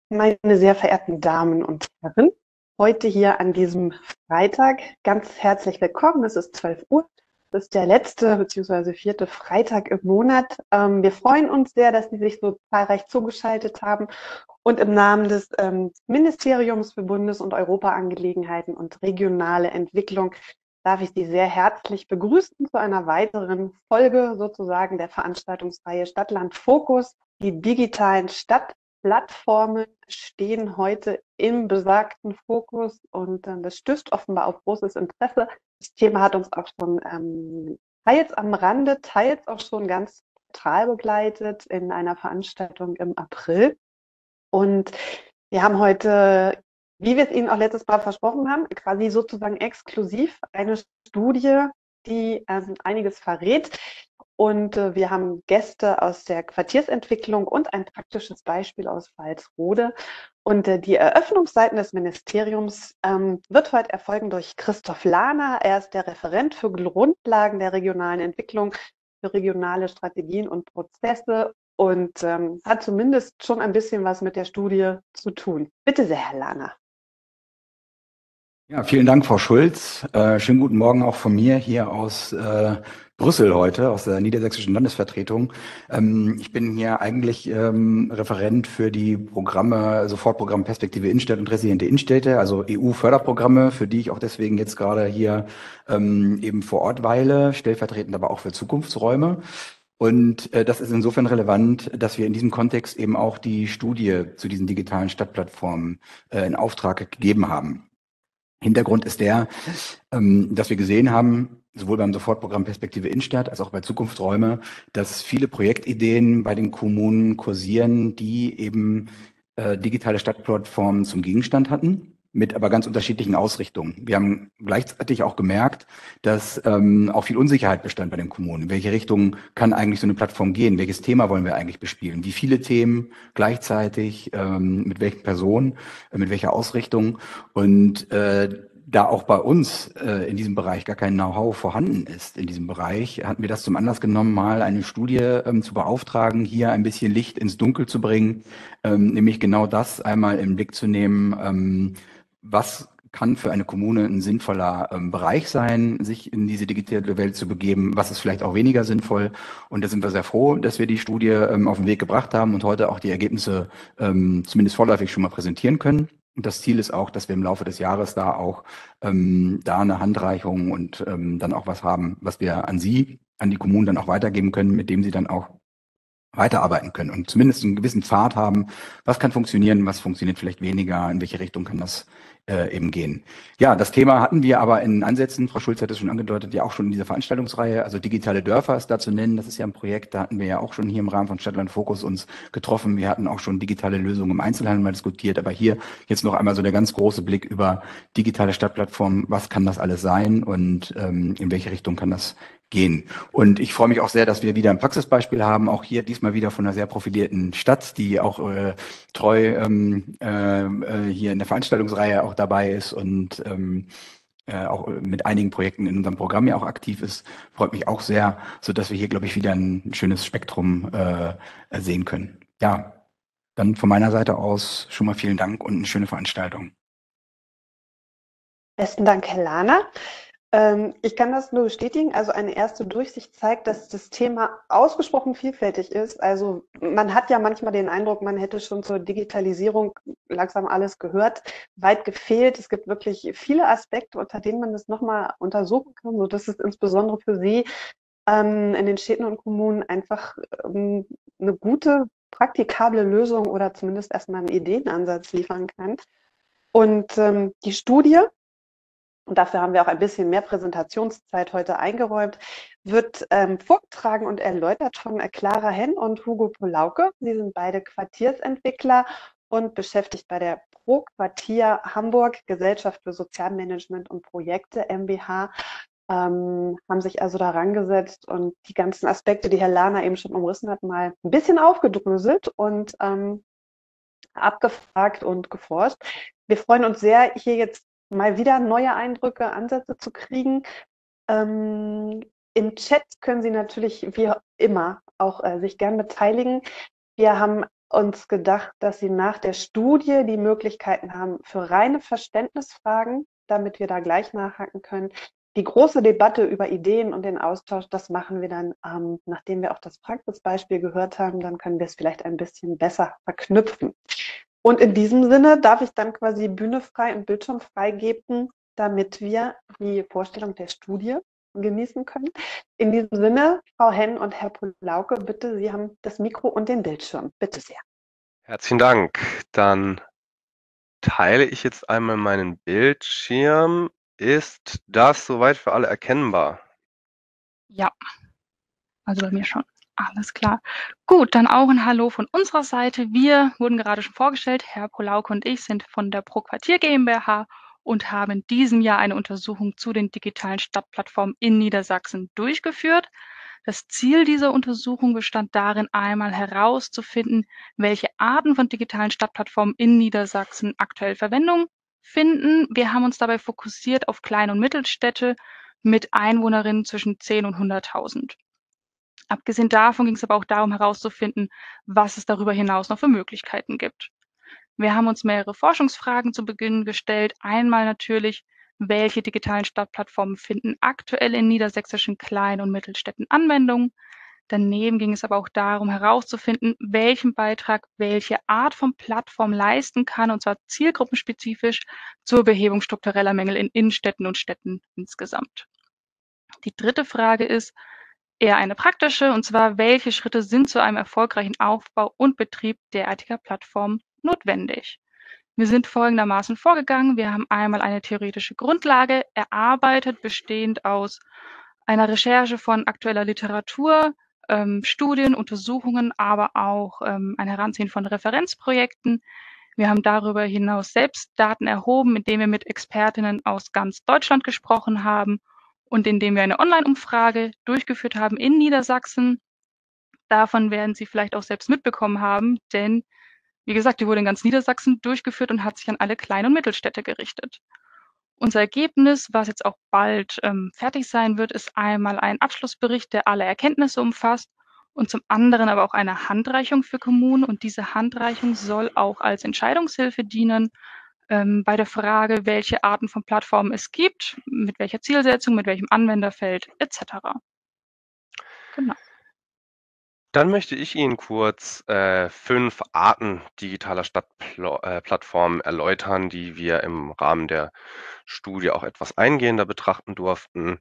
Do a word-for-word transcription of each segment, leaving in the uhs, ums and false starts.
Meine sehr verehrten Damen und Herren, heute hier an diesem Freitag ganz herzlich willkommen. Es ist zwölf Uhr. Das ist der letzte bzw. vierte Freitag im Monat. Ähm, wir freuen uns sehr, dass Sie sich so zahlreich zugeschaltet haben. Und im Namen des ähm, Ministeriums für Bundes- und Europaangelegenheiten und regionale Entwicklung darf ich Sie sehr herzlich begrüßen zu einer weiteren Folge sozusagen der Veranstaltungsreihe Stadtland Fokus. Die digitalen Stadtplattformen stehen heute im besagten Fokus und äh, das stößt offenbar auf großes Interesse. Das Thema hat uns auch schon ähm, teils am Rande, teils auch schon ganz zentral begleitet in einer Veranstaltung im April. Und wir haben heute, wie wir es Ihnen auch letztes Mal versprochen haben, quasi sozusagen exklusiv eine Studie, die ähm, einiges verrät. Und äh, wir haben Gäste aus der Quartiersentwicklung und ein praktisches Beispiel aus Walsrode. Und äh, die Eröffnungsseiten des Ministeriums ähm, wird heute erfolgen durch Christoph Lahner. Er ist der Referent für Grundlagen der regionalen Entwicklung, für regionale Strategien und Prozesse und ähm, hat zumindest schon ein bisschen was mit der Studie zu tun. Bitte sehr, Herr Lahner. Ja, vielen Dank, Frau Schulz. Äh, schönen guten Morgen auch von mir hier aus äh, Brüssel heute, aus der niedersächsischen Landesvertretung. Ähm, ich bin hier eigentlich ähm, Referent für die Programme, Sofortprogramm Perspektive Innenstadt und Resiliente Innenstädte, also E U-Förderprogramme, für die ich auch deswegen jetzt gerade hier ähm, eben vor Ort weile, stellvertretend aber auch für Zukunftsräume. Und äh, das ist insofern relevant, dass wir in diesem Kontext eben auch die Studie zu diesen digitalen Stadtplattformen äh, in Auftrag gegeben haben. Hintergrund ist der, ähm, dass wir gesehen haben, sowohl beim Sofortprogramm Perspektive Innenstadt als auch bei Zukunftsräume, dass viele Projektideen bei den Kommunen kursieren, die eben äh, digitale Stadtplattformen zum Gegenstand hatten, mit aber ganz unterschiedlichen Ausrichtungen. Wir haben gleichzeitig auch gemerkt, dass ähm, auch viel Unsicherheit bestand bei den Kommunen. In welche Richtung kann eigentlich so eine Plattform gehen? Welches Thema wollen wir eigentlich bespielen? Wie viele Themen gleichzeitig? Ähm, mit welchen Personen? Äh, mit welcher Ausrichtung? Und äh, da auch bei uns äh, in diesem Bereich gar kein Know-how vorhanden ist in diesem Bereich, hatten wir das zum Anlass genommen, mal eine Studie ähm, zu beauftragen, hier ein bisschen Licht ins Dunkel zu bringen, ähm, nämlich genau das einmal im Blick zu nehmen, ähm, was kann für eine Kommune ein sinnvoller ähm, Bereich sein, sich in diese digitale Welt zu begeben, was ist vielleicht auch weniger sinnvoll. Und da sind wir sehr froh, dass wir die Studie ähm, auf den Weg gebracht haben und heute auch die Ergebnisse ähm, zumindest vorläufig schon mal präsentieren können. Und das Ziel ist auch, dass wir im Laufe des Jahres da auch ähm, da eine Handreichung und ähm, dann auch was haben, was wir an Sie, an die Kommunen dann auch weitergeben können, mit dem Sie dann auch weiterarbeiten können und zumindest einen gewissen Pfad haben, was kann funktionieren, was funktioniert vielleicht weniger, in welche Richtung kann das äh, eben gehen. Ja, das Thema hatten wir aber in Ansätzen, Frau Schulz hat es schon angedeutet, ja auch schon in dieser Veranstaltungsreihe, also digitale Dörfer ist da zu nennen, das ist ja ein Projekt, da hatten wir ja auch schon hier im Rahmen von Stadtland Fokus uns getroffen, wir hatten auch schon digitale Lösungen im Einzelhandel mal diskutiert, aber hier jetzt noch einmal so der ganz große Blick über digitale Stadtplattformen, was kann das alles sein und ähm, in welche Richtung kann das gehen. Und ich freue mich auch sehr, dass wir wieder ein Praxisbeispiel haben, auch hier diesmal wieder von einer sehr profilierten Stadt, die auch äh, treu ähm, äh, äh, hier in der Veranstaltungsreihe auch dabei ist und ähm, äh, auch mit einigen Projekten in unserem Programm ja auch aktiv ist. Freut mich auch sehr, so dass wir hier, glaube ich, wieder ein schönes Spektrum äh, sehen können. Ja, dann von meiner Seite aus schon mal vielen Dank und eine schöne Veranstaltung. Besten Dank, Herr Lahner. Ähm, ich kann das nur bestätigen. Also eine erste Durchsicht zeigt, dass das Thema ausgesprochen vielfältig ist. Also man hat ja manchmal den Eindruck, man hätte schon zur Digitalisierung langsam alles gehört. Weit gefehlt. Es gibt wirklich viele Aspekte, unter denen man das nochmal untersuchen kann, sodass es insbesondere für Sie ähm, in den Städten und Kommunen einfach ähm, eine gute, praktikable Lösung oder zumindest erstmal einen Ideenansatz liefern kann. Und ähm, die Studie, und dafür haben wir auch ein bisschen mehr Präsentationszeit heute eingeräumt, wird ähm, vorgetragen und erläutert von Clara Henn und Hugo Polauke. Sie sind beide Quartiersentwickler und beschäftigt bei der Pro Quartier Hamburg Gesellschaft für Sozialmanagement und Projekte MbH, ähm, haben sich also daran gesetzt und die ganzen Aspekte, die Herr Lahner eben schon umrissen hat, mal ein bisschen aufgedröselt und ähm, abgefragt und geforscht. Wir freuen uns sehr, hier jetzt mal wieder neue Eindrücke, Ansätze zu kriegen. Ähm, Im Chat können Sie natürlich wie immer auch äh, sich gern beteiligen. Wir haben uns gedacht, dass Sie nach der Studie die Möglichkeiten haben für reine Verständnisfragen, damit wir da gleich nachhaken können. Die große Debatte über Ideen und den Austausch, das machen wir dann, ähm, nachdem wir auch das Praxisbeispiel gehört haben, dann können wir es vielleicht ein bisschen besser verknüpfen. Und in diesem Sinne darf ich dann quasi Bühne frei und Bildschirm freigeben, damit wir die Vorstellung der Studie genießen können. In diesem Sinne, Frau Henn und Herr Polauke, bitte, Sie haben das Mikro und den Bildschirm. Bitte sehr. Herzlichen Dank. Dann teile ich jetzt einmal meinen Bildschirm. Ist das soweit für alle erkennbar? Ja, also bei mir schon. Alles klar. Gut, dann auch ein Hallo von unserer Seite. Wir wurden gerade schon vorgestellt. Herr Polauke und ich sind von der ProQuartier GmbH und haben in diesem Jahr eine Untersuchung zu den digitalen Stadtplattformen in Niedersachsen durchgeführt. Das Ziel dieser Untersuchung bestand darin, einmal herauszufinden, welche Arten von digitalen Stadtplattformen in Niedersachsen aktuell Verwendung finden. Wir haben uns dabei fokussiert auf Klein- und Mittelstädte mit Einwohnerinnen zwischen zehn und hunderttausend. Abgesehen davon ging es aber auch darum herauszufinden, was es darüber hinaus noch für Möglichkeiten gibt. Wir haben uns mehrere Forschungsfragen zu Beginn gestellt. Einmal natürlich, welche digitalen Stadtplattformen finden aktuell in niedersächsischen Klein- und Mittelstädten Anwendung. Daneben ging es aber auch darum herauszufinden, welchen Beitrag welche Art von Plattform leisten kann, und zwar zielgruppenspezifisch zur Behebung struktureller Mängel in Innenstädten und Städten insgesamt. Die dritte Frage ist eher eine praktische, und zwar, welche Schritte sind zu einem erfolgreichen Aufbau und Betrieb derartiger Plattformen notwendig? Wir sind folgendermaßen vorgegangen. Wir haben einmal eine theoretische Grundlage erarbeitet, bestehend aus einer Recherche von aktueller Literatur, ähm, Studien, Untersuchungen, aber auch ähm, ein Heranziehen von Referenzprojekten. Wir haben darüber hinaus selbst Daten erhoben, indem wir mit Expertinnen aus ganz Deutschland gesprochen haben und indem wir eine Online-Umfrage durchgeführt haben in Niedersachsen. Davon werden Sie vielleicht auch selbst mitbekommen haben, denn wie gesagt, die wurde in ganz Niedersachsen durchgeführt und hat sich an alle Klein- und Mittelstädte gerichtet. Unser Ergebnis, was jetzt auch bald ähm, fertig sein wird, ist einmal ein Abschlussbericht, der alle Erkenntnisse umfasst und zum anderen aber auch eine Handreichung für Kommunen. Und diese Handreichung soll auch als Entscheidungshilfe dienen ähm, bei der Frage, welche Arten von Plattformen es gibt, mit welcher Zielsetzung, mit welchem Anwenderfeld et cetera. Genau. Dann möchte ich Ihnen kurz äh, fünf Arten digitaler Stadtplattformen erläutern, die wir im Rahmen der Studie auch etwas eingehender betrachten durften.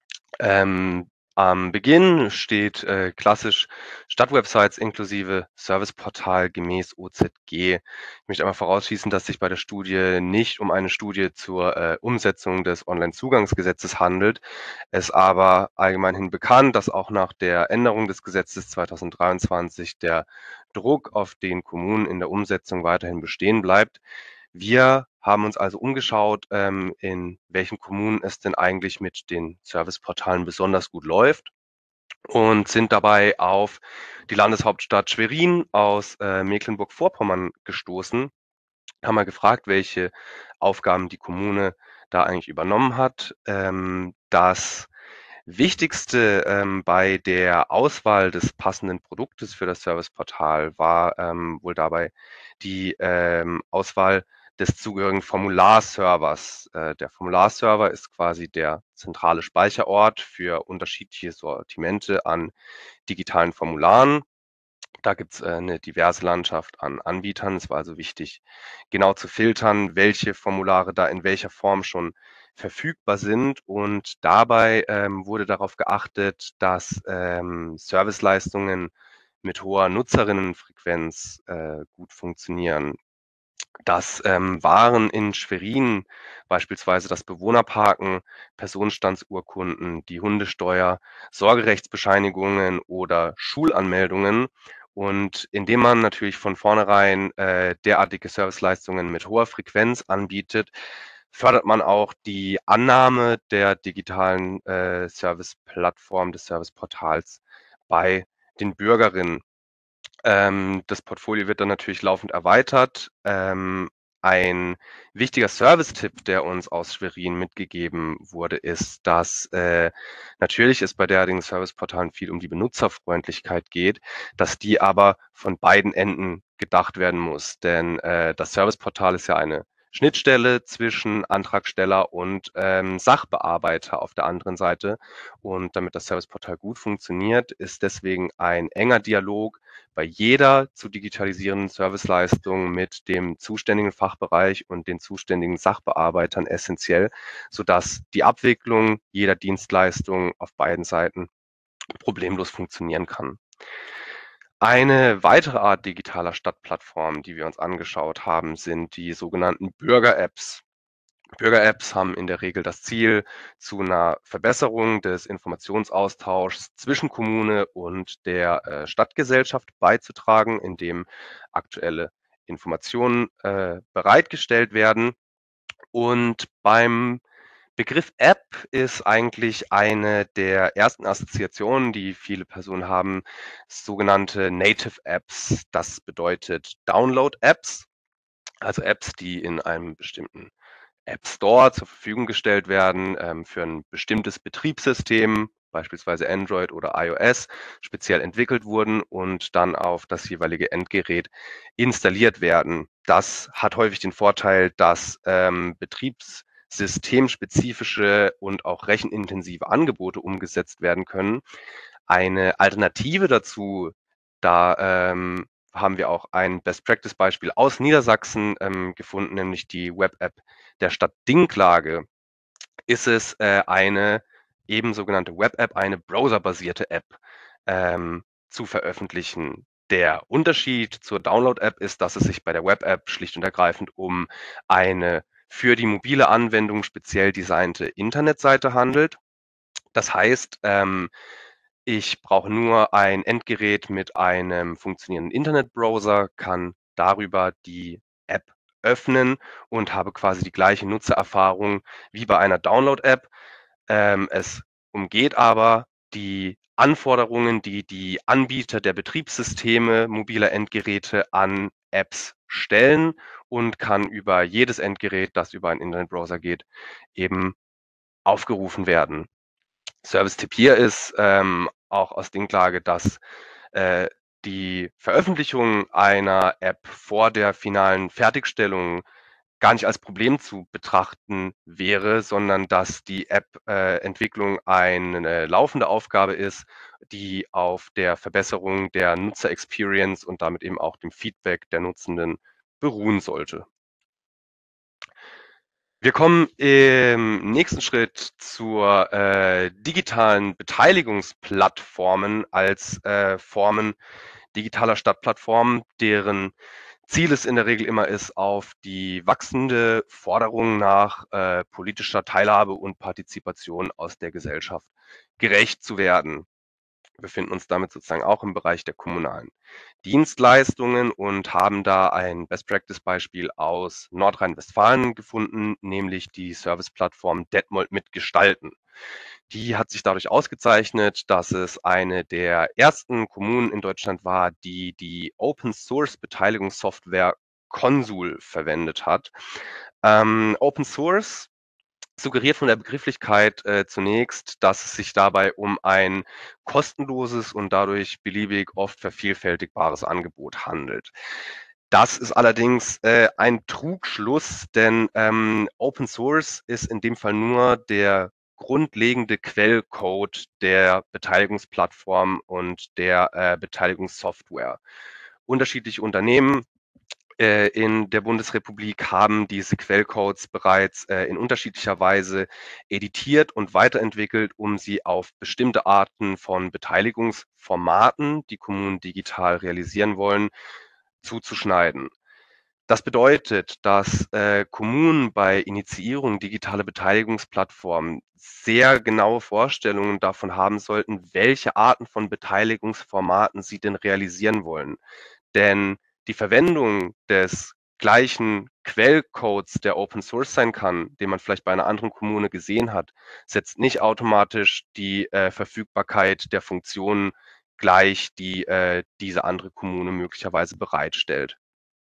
Ähm, am Beginn steht äh, klassisch Stadtwebsites inklusive Serviceportal gemäß O Z G. Ich möchte einmal vorausschließen, dass sich bei der Studie nicht um eine Studie zur äh, Umsetzung des Onlinezugangsgesetzes handelt. Es aber allgemeinhin bekannt, dass auch nach der Änderung des Gesetzes zweitausenddreiundzwanzig der Druck auf den Kommunen in der Umsetzung weiterhin bestehen bleibt. Wir haben uns also umgeschaut, ähm, in welchen Kommunen es denn eigentlich mit den Serviceportalen besonders gut läuft und sind dabei auf die Landeshauptstadt Schwerin aus äh, Mecklenburg-Vorpommern gestoßen. Haben wir gefragt, welche Aufgaben die Kommune da eigentlich übernommen hat. Ähm, das Wichtigste ähm, bei der Auswahl des passenden Produktes für das Serviceportal war ähm, wohl dabei die ähm, Auswahl des zugehörigen Formularservers. Äh, der Formularserver ist quasi der zentrale Speicherort für unterschiedliche Sortimente an digitalen Formularen. Da gibt es äh, eine diverse Landschaft an Anbietern. Es war also wichtig, genau zu filtern, welche Formulare da in welcher Form schon verfügbar sind. Und dabei ähm, wurde darauf geachtet, dass ähm, Serviceleistungen mit hoher Nutzerinnenfrequenz äh, gut funktionieren. Das ähm, waren in Schwerin beispielsweise das Bewohnerparken, Personenstandsurkunden, die Hundesteuer, Sorgerechtsbescheinigungen oder Schulanmeldungen. Und indem man natürlich von vornherein äh, derartige Serviceleistungen mit hoher Frequenz anbietet, fördert man auch die Annahme der digitalen äh, Serviceplattform, des Serviceportals bei den Bürgerinnen. Ähm, das Portfolio wird dann natürlich laufend erweitert. Ähm, ein wichtiger Service-Tipp, der uns aus Schwerin mitgegeben wurde, ist, dass äh, natürlich es bei derartigen Serviceportalen viel um die Benutzerfreundlichkeit geht, dass die aber von beiden Enden gedacht werden muss. Denn äh, das Serviceportal ist ja eine Schnittstelle zwischen Antragsteller und ähm, Sachbearbeiter auf der anderen Seite. Und damit das Serviceportal gut funktioniert, ist deswegen ein enger Dialog bei jeder zu digitalisierenden Serviceleistung mit dem zuständigen Fachbereich und den zuständigen Sachbearbeitern essentiell, sodass die Abwicklung jeder Dienstleistung auf beiden Seiten problemlos funktionieren kann. Eine weitere Art digitaler Stadtplattform, die wir uns angeschaut haben, sind die sogenannten Bürger-Apps. Bürger-Apps haben in der Regel das Ziel, zu einer Verbesserung des Informationsaustauschs zwischen Kommune und der äh, Stadtgesellschaft beizutragen, indem aktuelle Informationen äh, bereitgestellt werden. Und beim Begriff App ist eigentlich eine der ersten Assoziationen, die viele Personen haben, sogenannte Native Apps. Das bedeutet Download-Apps, also Apps, die in einem bestimmten App Store zur Verfügung gestellt werden, ähm, für ein bestimmtes Betriebssystem, beispielsweise Android oder iOS, speziell entwickelt wurden und dann auf das jeweilige Endgerät installiert werden. Das hat häufig den Vorteil, dass ähm, betriebssystemspezifische und auch rechenintensive Angebote umgesetzt werden können. Eine Alternative dazu, da ähm, haben wir auch ein Best-Practice-Beispiel aus Niedersachsen ähm, gefunden, nämlich die Web-App der Stadt Dinklage. Ist es äh, eine eben sogenannte Web-App, eine browserbasierte App ähm, zu veröffentlichen. Der Unterschied zur Download-App ist, dass es sich bei der Web-App schlicht und ergreifend um eine für die mobile Anwendung speziell designte Internetseite handelt. Das heißt, ähm, ich brauche nur ein Endgerät mit einem funktionierenden Internetbrowser, kann darüber die App öffnen und habe quasi die gleiche Nutzererfahrung wie bei einer Download-App. Ähm, es umgeht aber die Anforderungen, die die Anbieter der Betriebssysteme mobiler Endgeräte an Apps stellen und kann über jedes Endgerät, das über einen Internetbrowser geht, eben aufgerufen werden. Service-Tipp hier ist ähm, auch aus Dinklage, dass äh, die Veröffentlichung einer App vor der finalen Fertigstellung gar nicht als Problem zu betrachten wäre, sondern dass die App-Entwicklung äh, eine laufende Aufgabe ist, die auf der Verbesserung der Nutzer-Experience und damit eben auch dem Feedback der Nutzenden beruhen sollte. Wir kommen im nächsten Schritt zur äh, digitalen Beteiligungsplattformen als äh, Formen digitaler Stadtplattformen, deren Ziel es in der Regel immer ist, auf die wachsende Forderung nach äh, politischer Teilhabe und Partizipation aus der Gesellschaft gerecht zu werden. Wir befinden uns damit sozusagen auch im Bereich der kommunalen Dienstleistungen und haben da ein Best-Practice-Beispiel aus Nordrhein-Westfalen gefunden, nämlich die Serviceplattform Detmold mitgestalten. Die hat sich dadurch ausgezeichnet, dass es eine der ersten Kommunen in Deutschland war, die die Open-Source-Beteiligungssoftware Consul verwendet hat. Ähm, Open Source suggeriert von der Begrifflichkeit äh, zunächst, dass es sich dabei um ein kostenloses und dadurch beliebig oft vervielfältigbares Angebot handelt. Das ist allerdings äh, ein Trugschluss, denn ähm, Open Source ist in dem Fall nur der grundlegende Quellcode der Beteiligungsplattform und der äh, Beteiligungssoftware. Unterschiedliche Unternehmen äh, in der Bundesrepublik haben diese Quellcodes bereits äh, in unterschiedlicher Weise editiert und weiterentwickelt, um sie auf bestimmte Arten von Beteiligungsformaten, die Kommunen digital realisieren wollen, zuzuschneiden. Das bedeutet, dass äh, Kommunen bei Initiierung digitaler Beteiligungsplattformen sehr genaue Vorstellungen davon haben sollten, welche Arten von Beteiligungsformaten sie denn realisieren wollen. Denn die Verwendung des gleichen Quellcodes, der Open Source sein kann, den man vielleicht bei einer anderen Kommune gesehen hat, setzt nicht automatisch die äh, Verfügbarkeit der Funktionen gleich, die äh, diese andere Kommune möglicherweise bereitstellt.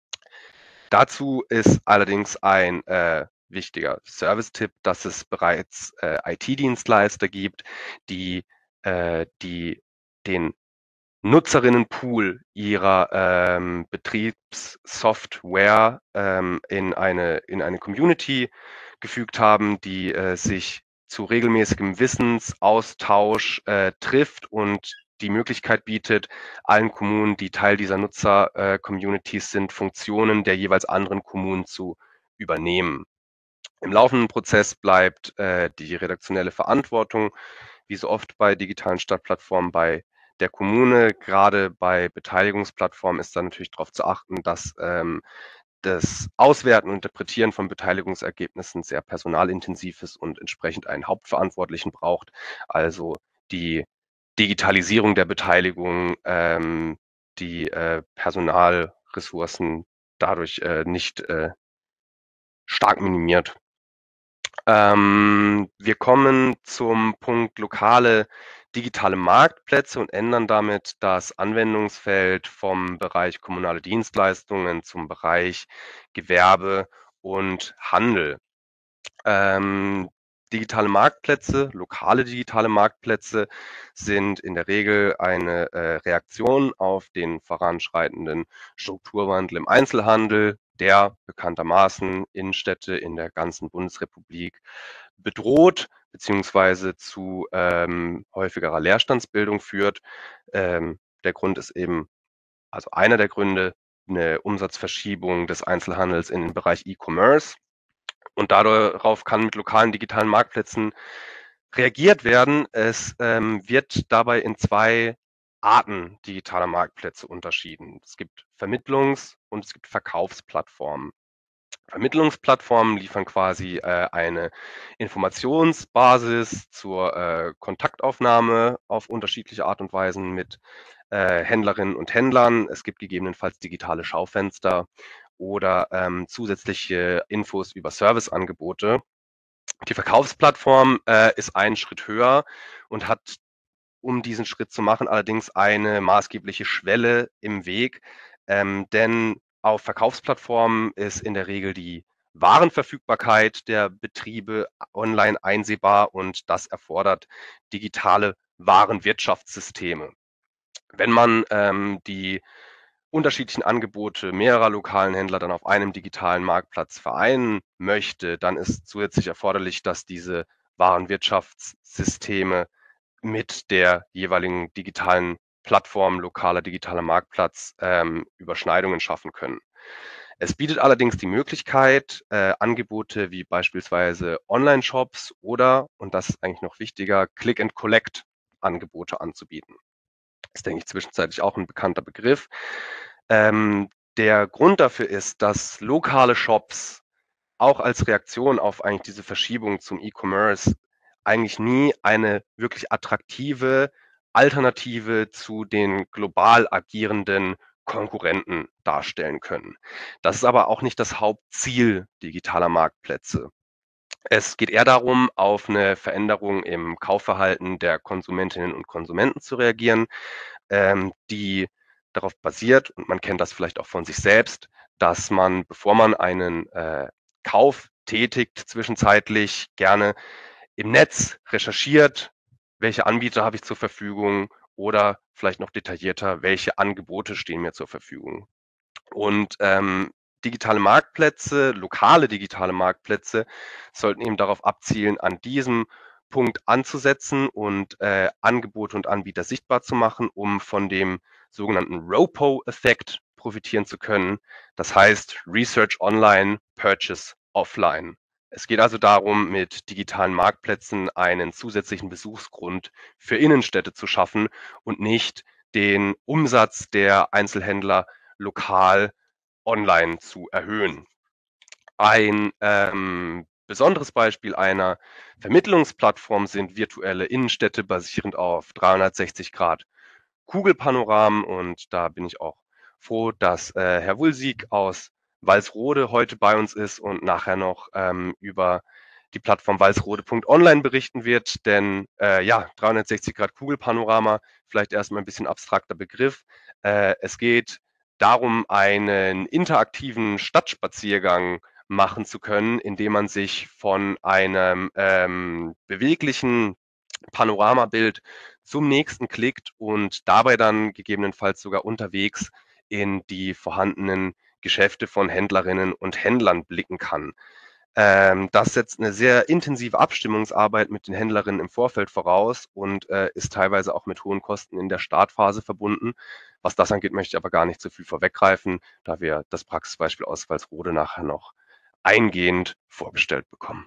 Dazu ist allerdings ein äh, wichtiger Service-Tipp, dass es bereits äh, I T-Dienstleister gibt, die, äh, die den Nutzerinnenpool ihrer ähm, Betriebssoftware ähm, in eine, in eine Community gefügt haben, die äh, sich zu regelmäßigem Wissensaustausch äh, trifft und die Möglichkeit bietet, allen Kommunen, die Teil dieser Nutzer-Communities sind, Funktionen der jeweils anderen Kommunen zu übernehmen. Im laufenden Prozess bleibt äh, die redaktionelle Verantwortung, wie so oft bei digitalen Stadtplattformen, bei der Kommune. Gerade bei Beteiligungsplattformen ist da natürlich darauf zu achten, dass ähm, das Auswerten und Interpretieren von Beteiligungsergebnissen sehr personalintensiv ist und entsprechend einen Hauptverantwortlichen braucht. Also die Digitalisierung der Beteiligung, ähm, die äh, Personalressourcen dadurch äh, nicht äh, stark minimiert. Ähm, wir kommen zum Punkt lokale digitale Marktplätze und ändern damit das Anwendungsfeld vom Bereich kommunale Dienstleistungen zum Bereich Gewerbe und Handel. Ähm, digitale Marktplätze, lokale digitale Marktplätze sind in der Regel eine äh, Reaktion auf den voranschreitenden Strukturwandel im Einzelhandel, der bekanntermaßen Innenstädte in der ganzen Bundesrepublik bedroht beziehungsweise zu ähm, häufigerer Leerstandsbildung führt. Ähm, der Grund ist eben, also einer der Gründe, eine Umsatzverschiebung des Einzelhandels in den Bereich E-Commerce. Und darauf kann mit lokalen digitalen Marktplätzen reagiert werden. Es ähm, wird dabei in zwei Arten digitaler Marktplätze unterschieden. Es gibt Vermittlungs- und es gibt Verkaufsplattformen. Vermittlungsplattformen liefern quasi äh, eine Informationsbasis zur äh, Kontaktaufnahme auf unterschiedliche Art und Weisen mit äh, Händlerinnen und Händlern. Es gibt gegebenenfalls digitale Schaufenster oder ähm, zusätzliche Infos über Serviceangebote. Die Verkaufsplattform äh, ist einen Schritt höher und hat, um diesen Schritt zu machen, allerdings eine maßgebliche Schwelle im Weg, ähm, denn auf Verkaufsplattformen ist in der Regel die Warenverfügbarkeit der Betriebe online einsehbar und das erfordert digitale Warenwirtschaftssysteme. Wenn man ähm, die unterschiedlichen Angebote mehrerer lokalen Händler dann auf einem digitalen Marktplatz vereinen möchte, dann ist zusätzlich erforderlich, dass diese Warenwirtschaftssysteme mit der jeweiligen digitalen Plattform, lokaler digitaler Marktplatz, ähm, Überschneidungen schaffen können. Es bietet allerdings die Möglichkeit, äh, Angebote wie beispielsweise Online-Shops oder, und das ist eigentlich noch wichtiger, Click-and-Collect-Angebote anzubieten. Das ist, denke ich, zwischenzeitlich auch ein bekannter Begriff. Ähm, der Grund dafür ist, dass lokale Shops auch als Reaktion auf eigentlich diese Verschiebung zum E-Commerce eigentlich nie eine wirklich attraktive Alternative zu den global agierenden Konkurrenten darstellen können. Das ist aber auch nicht das Hauptziel digitaler Marktplätze. Es geht eher darum, auf eine Veränderung im Kaufverhalten der Konsumentinnen und Konsumenten zu reagieren, ähm, die darauf basiert, und man kennt das vielleicht auch von sich selbst, dass man, bevor man einen äh, Kauf tätigt, zwischenzeitlich gerne im Netz recherchiert, welche Anbieter habe ich zur Verfügung oder vielleicht noch detaillierter, welche Angebote stehen mir zur Verfügung. Und ähm, digitale Marktplätze, lokale digitale Marktplätze sollten eben darauf abzielen, an diesem Punkt anzusetzen und äh, Angebote und Anbieter sichtbar zu machen, um von dem sogenannten ROPO-Effekt profitieren zu können. Das heißt Research Online, Purchase Offline. Es geht also darum, mit digitalen Marktplätzen einen zusätzlichen Besuchsgrund für Innenstädte zu schaffen und nicht den Umsatz der Einzelhändler lokal online zu erhöhen. Ein ähm, besonderes Beispiel einer Vermittlungsplattform sind virtuelle Innenstädte basierend auf dreihundertsechzig Grad Kugelpanoramen und da bin ich auch froh, dass äh, Herr Wulsig aus Walsrode heute bei uns ist und nachher noch ähm, über die Plattform walsrode Punkt online berichten wird, denn äh, ja, dreihundertsechzig Grad Kugelpanorama, vielleicht erstmal ein bisschen abstrakter Begriff. Äh, es geht darum, einen interaktiven Stadtspaziergang machen zu können, indem man sich von einem ähm, beweglichen Panoramabild zum nächsten klickt und dabei dann gegebenenfalls sogar unterwegs in die vorhandenen Geschäfte von Händlerinnen und Händlern blicken kann. Ähm, das setzt eine sehr intensive Abstimmungsarbeit mit den Händlerinnen im Vorfeld voraus und äh, ist teilweise auch mit hohen Kosten in der Startphase verbunden. Was das angeht, möchte ich aber gar nicht zu viel vorweggreifen, da wir das Praxisbeispiel aus Walsrode nachher noch eingehend vorgestellt bekommen.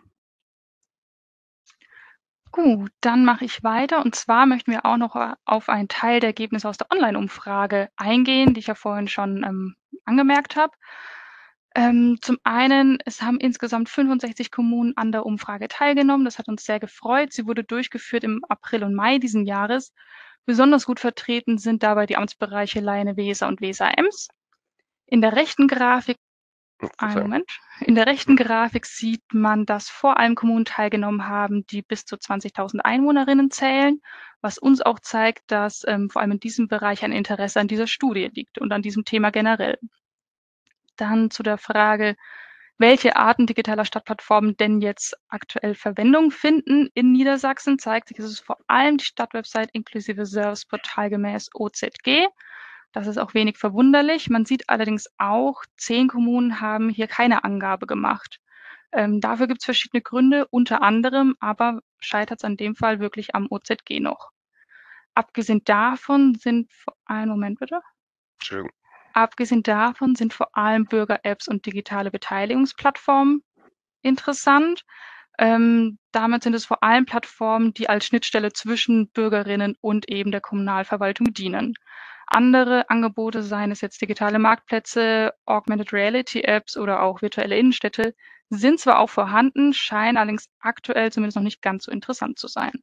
Gut, dann mache ich weiter. Und zwar möchten wir auch noch äh, auf einen Teil der Ergebnisse aus der Online-Umfrage eingehen, die ich ja vorhin schon ähm, angemerkt habe. Ähm, zum einen, es haben insgesamt fünfundsechzig Kommunen an der Umfrage teilgenommen. Das hat uns sehr gefreut. Sie wurde durchgeführt im April und Mai diesen Jahres. Besonders gut vertreten sind dabei die Amtsbereiche Leine, Weser und Weser-Ems. In der rechten Grafik Einen Moment. In der rechten Grafik sieht man, dass vor allem Kommunen teilgenommen haben, die bis zu zwanzigtausend Einwohnerinnen zählen, was uns auch zeigt, dass ähm, vor allem in diesem Bereich ein Interesse an dieser Studie liegt und an diesem Thema generell. Dann zu der Frage, welche Arten digitaler Stadtplattformen denn jetzt aktuell Verwendung finden in Niedersachsen, zeigt sich, dass es vor allem die Stadtwebsite inklusive Serviceportal gemäß O Z G. Das ist auch wenig verwunderlich. Man sieht allerdings auch, zehn Kommunen haben hier keine Angabe gemacht. Ähm, dafür gibt es verschiedene Gründe, unter anderem aber scheitert es an dem Fall wirklich am O Z G noch. Abgesehen davon sind, einen Moment bitte. Entschuldigung. Abgesehen davon sind vor allem Bürger-Apps und digitale Beteiligungsplattformen interessant. Ähm, damit sind es vor allem Plattformen, die als Schnittstelle zwischen Bürgerinnen und eben der Kommunalverwaltung dienen. Andere Angebote, seien es jetzt digitale Marktplätze, Augmented Reality Apps oder auch virtuelle Innenstädte, sind zwar auch vorhanden, scheinen allerdings aktuell zumindest noch nicht ganz so interessant zu sein.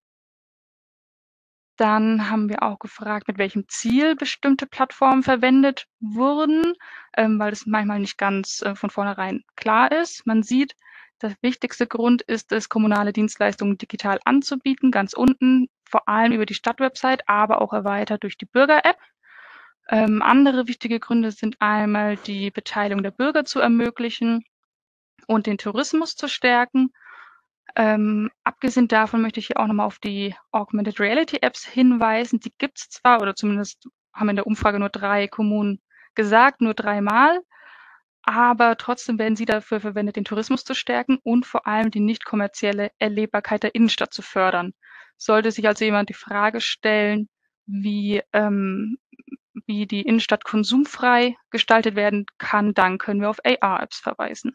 Dann haben wir auch gefragt, mit welchem Ziel bestimmte Plattformen verwendet wurden, ähm, weil es manchmal nicht ganz äh, von vornherein klar ist. Man sieht, der wichtigste Grund ist es, kommunale Dienstleistungen digital anzubieten, ganz unten, vor allem über die Stadtwebsite, aber auch erweitert durch die Bürger-App. Ähm, andere wichtige Gründe sind einmal die Beteiligung der Bürger zu ermöglichen und den Tourismus zu stärken. Ähm, abgesehen davon möchte ich hier auch nochmal auf die Augmented Reality Apps hinweisen. Die gibt es zwar, oder zumindest haben in der Umfrage nur drei Kommunen gesagt, nur dreimal, aber trotzdem werden sie dafür verwendet, den Tourismus zu stärken und vor allem die nicht kommerzielle Erlebbarkeit der Innenstadt zu fördern. Sollte sich also jemand die Frage stellen, wie, ähm, wie die Innenstadt konsumfrei gestaltet werden kann, dann können wir auf A R-Apps verweisen.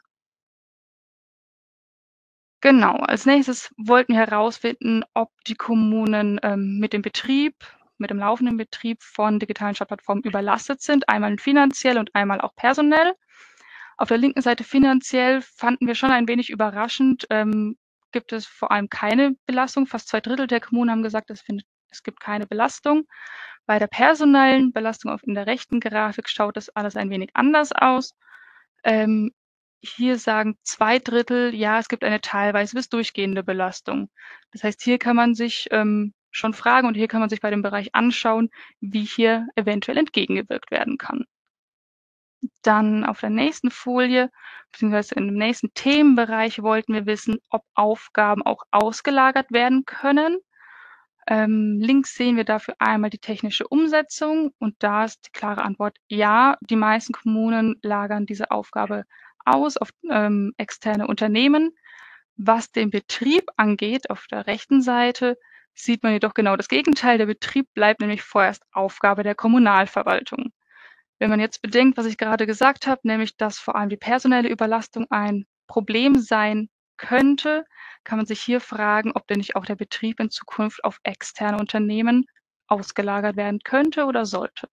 Genau, als nächstes wollten wir herausfinden, ob die Kommunen ähm, mit dem Betrieb, mit dem laufenden Betrieb von digitalen Stadtplattformen überlastet sind, einmal finanziell und einmal auch personell. Auf der linken Seite finanziell fanden wir schon ein wenig überraschend, ähm, gibt es vor allem keine Belastung. Fast zwei Drittel der Kommunen haben gesagt, es, findet, es gibt keine Belastung. Bei der personellen Belastung auf in der rechten Grafik schaut das alles ein wenig anders aus. Ähm, hier sagen zwei Drittel, ja, es gibt eine teilweise bis durchgehende Belastung. Das heißt, hier kann man sich ähm, schon fragen und hier kann man sich bei dem Bereich anschauen, wie hier eventuell entgegengewirkt werden kann. Dann auf der nächsten Folie, beziehungsweise in dem nächsten Themenbereich wollten wir wissen, ob Aufgaben auch ausgelagert werden können. Ähm, links sehen wir dafür einmal die technische Umsetzung und da ist die klare Antwort ja. Die meisten Kommunen lagern diese Aufgabe aus auf ähm, externe Unternehmen. Was den Betrieb angeht, auf der rechten Seite, sieht man jedoch genau das Gegenteil. Der Betrieb bleibt nämlich vorerst Aufgabe der Kommunalverwaltung. Wenn man jetzt bedenkt, was ich gerade gesagt habe, nämlich dass vor allem die personelle Überlastung ein Problem sein könnte, kann man sich hier fragen, ob denn nicht auch der Betrieb in Zukunft auf externe Unternehmen ausgelagert werden könnte oder sollte.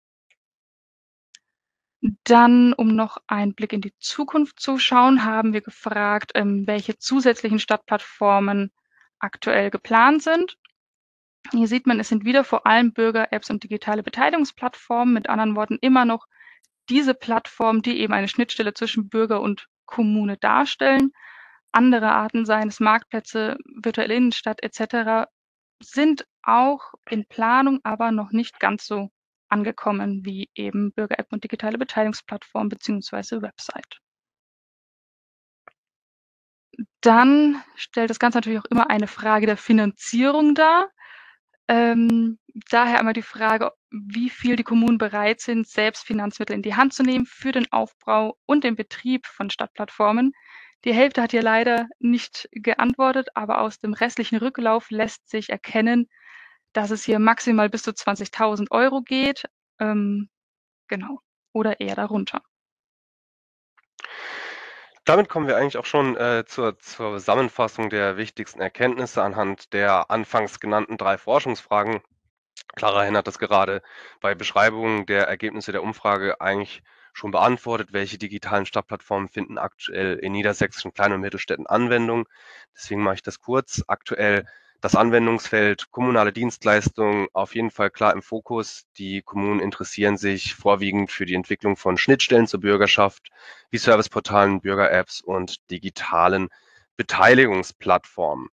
Dann, um noch einen Blick in die Zukunft zu schauen, haben wir gefragt, ähm, welche zusätzlichen Stadtplattformen aktuell geplant sind. Hier sieht man, es sind wieder vor allem Bürger-Apps und digitale Beteiligungsplattformen, mit anderen Worten immer noch diese Plattformen, die eben eine Schnittstelle zwischen Bürger und Kommune darstellen. Andere Arten, seien es Marktplätze, virtuelle Innenstadt et cetera, sind auch in Planung, aber noch nicht ganz so angekommen wie eben Bürger-App und digitale Beteiligungsplattform beziehungsweise Website. Dann stellt das Ganze natürlich auch immer eine Frage der Finanzierung dar. Ähm, daher einmal die Frage, wie viel die Kommunen bereit sind, selbst Finanzmittel in die Hand zu nehmen für den Aufbau und den Betrieb von Stadtplattformen. Die Hälfte hat hier leider nicht geantwortet, aber aus dem restlichen Rücklauf lässt sich erkennen, dass es hier maximal bis zu zwanzigtausend Euro geht. Ähm, genau. Oder eher darunter. Damit kommen wir eigentlich auch schon äh, zur, zur Zusammenfassung der wichtigsten Erkenntnisse anhand der anfangs genannten drei Forschungsfragen. Clara Henn hat das gerade bei Beschreibungen der Ergebnisse der Umfrage eigentlich schon beantwortet. Welche digitalen Stadtplattformen finden aktuell in niedersächsischen Klein- und Mittelstädten Anwendung? Deswegen mache ich das kurz. Aktuell das Anwendungsfeld kommunale Dienstleistungen auf jeden Fall klar im Fokus. Die Kommunen interessieren sich vorwiegend für die Entwicklung von Schnittstellen zur Bürgerschaft, wie Serviceportalen, Bürger-Apps und digitalen Beteiligungsplattformen.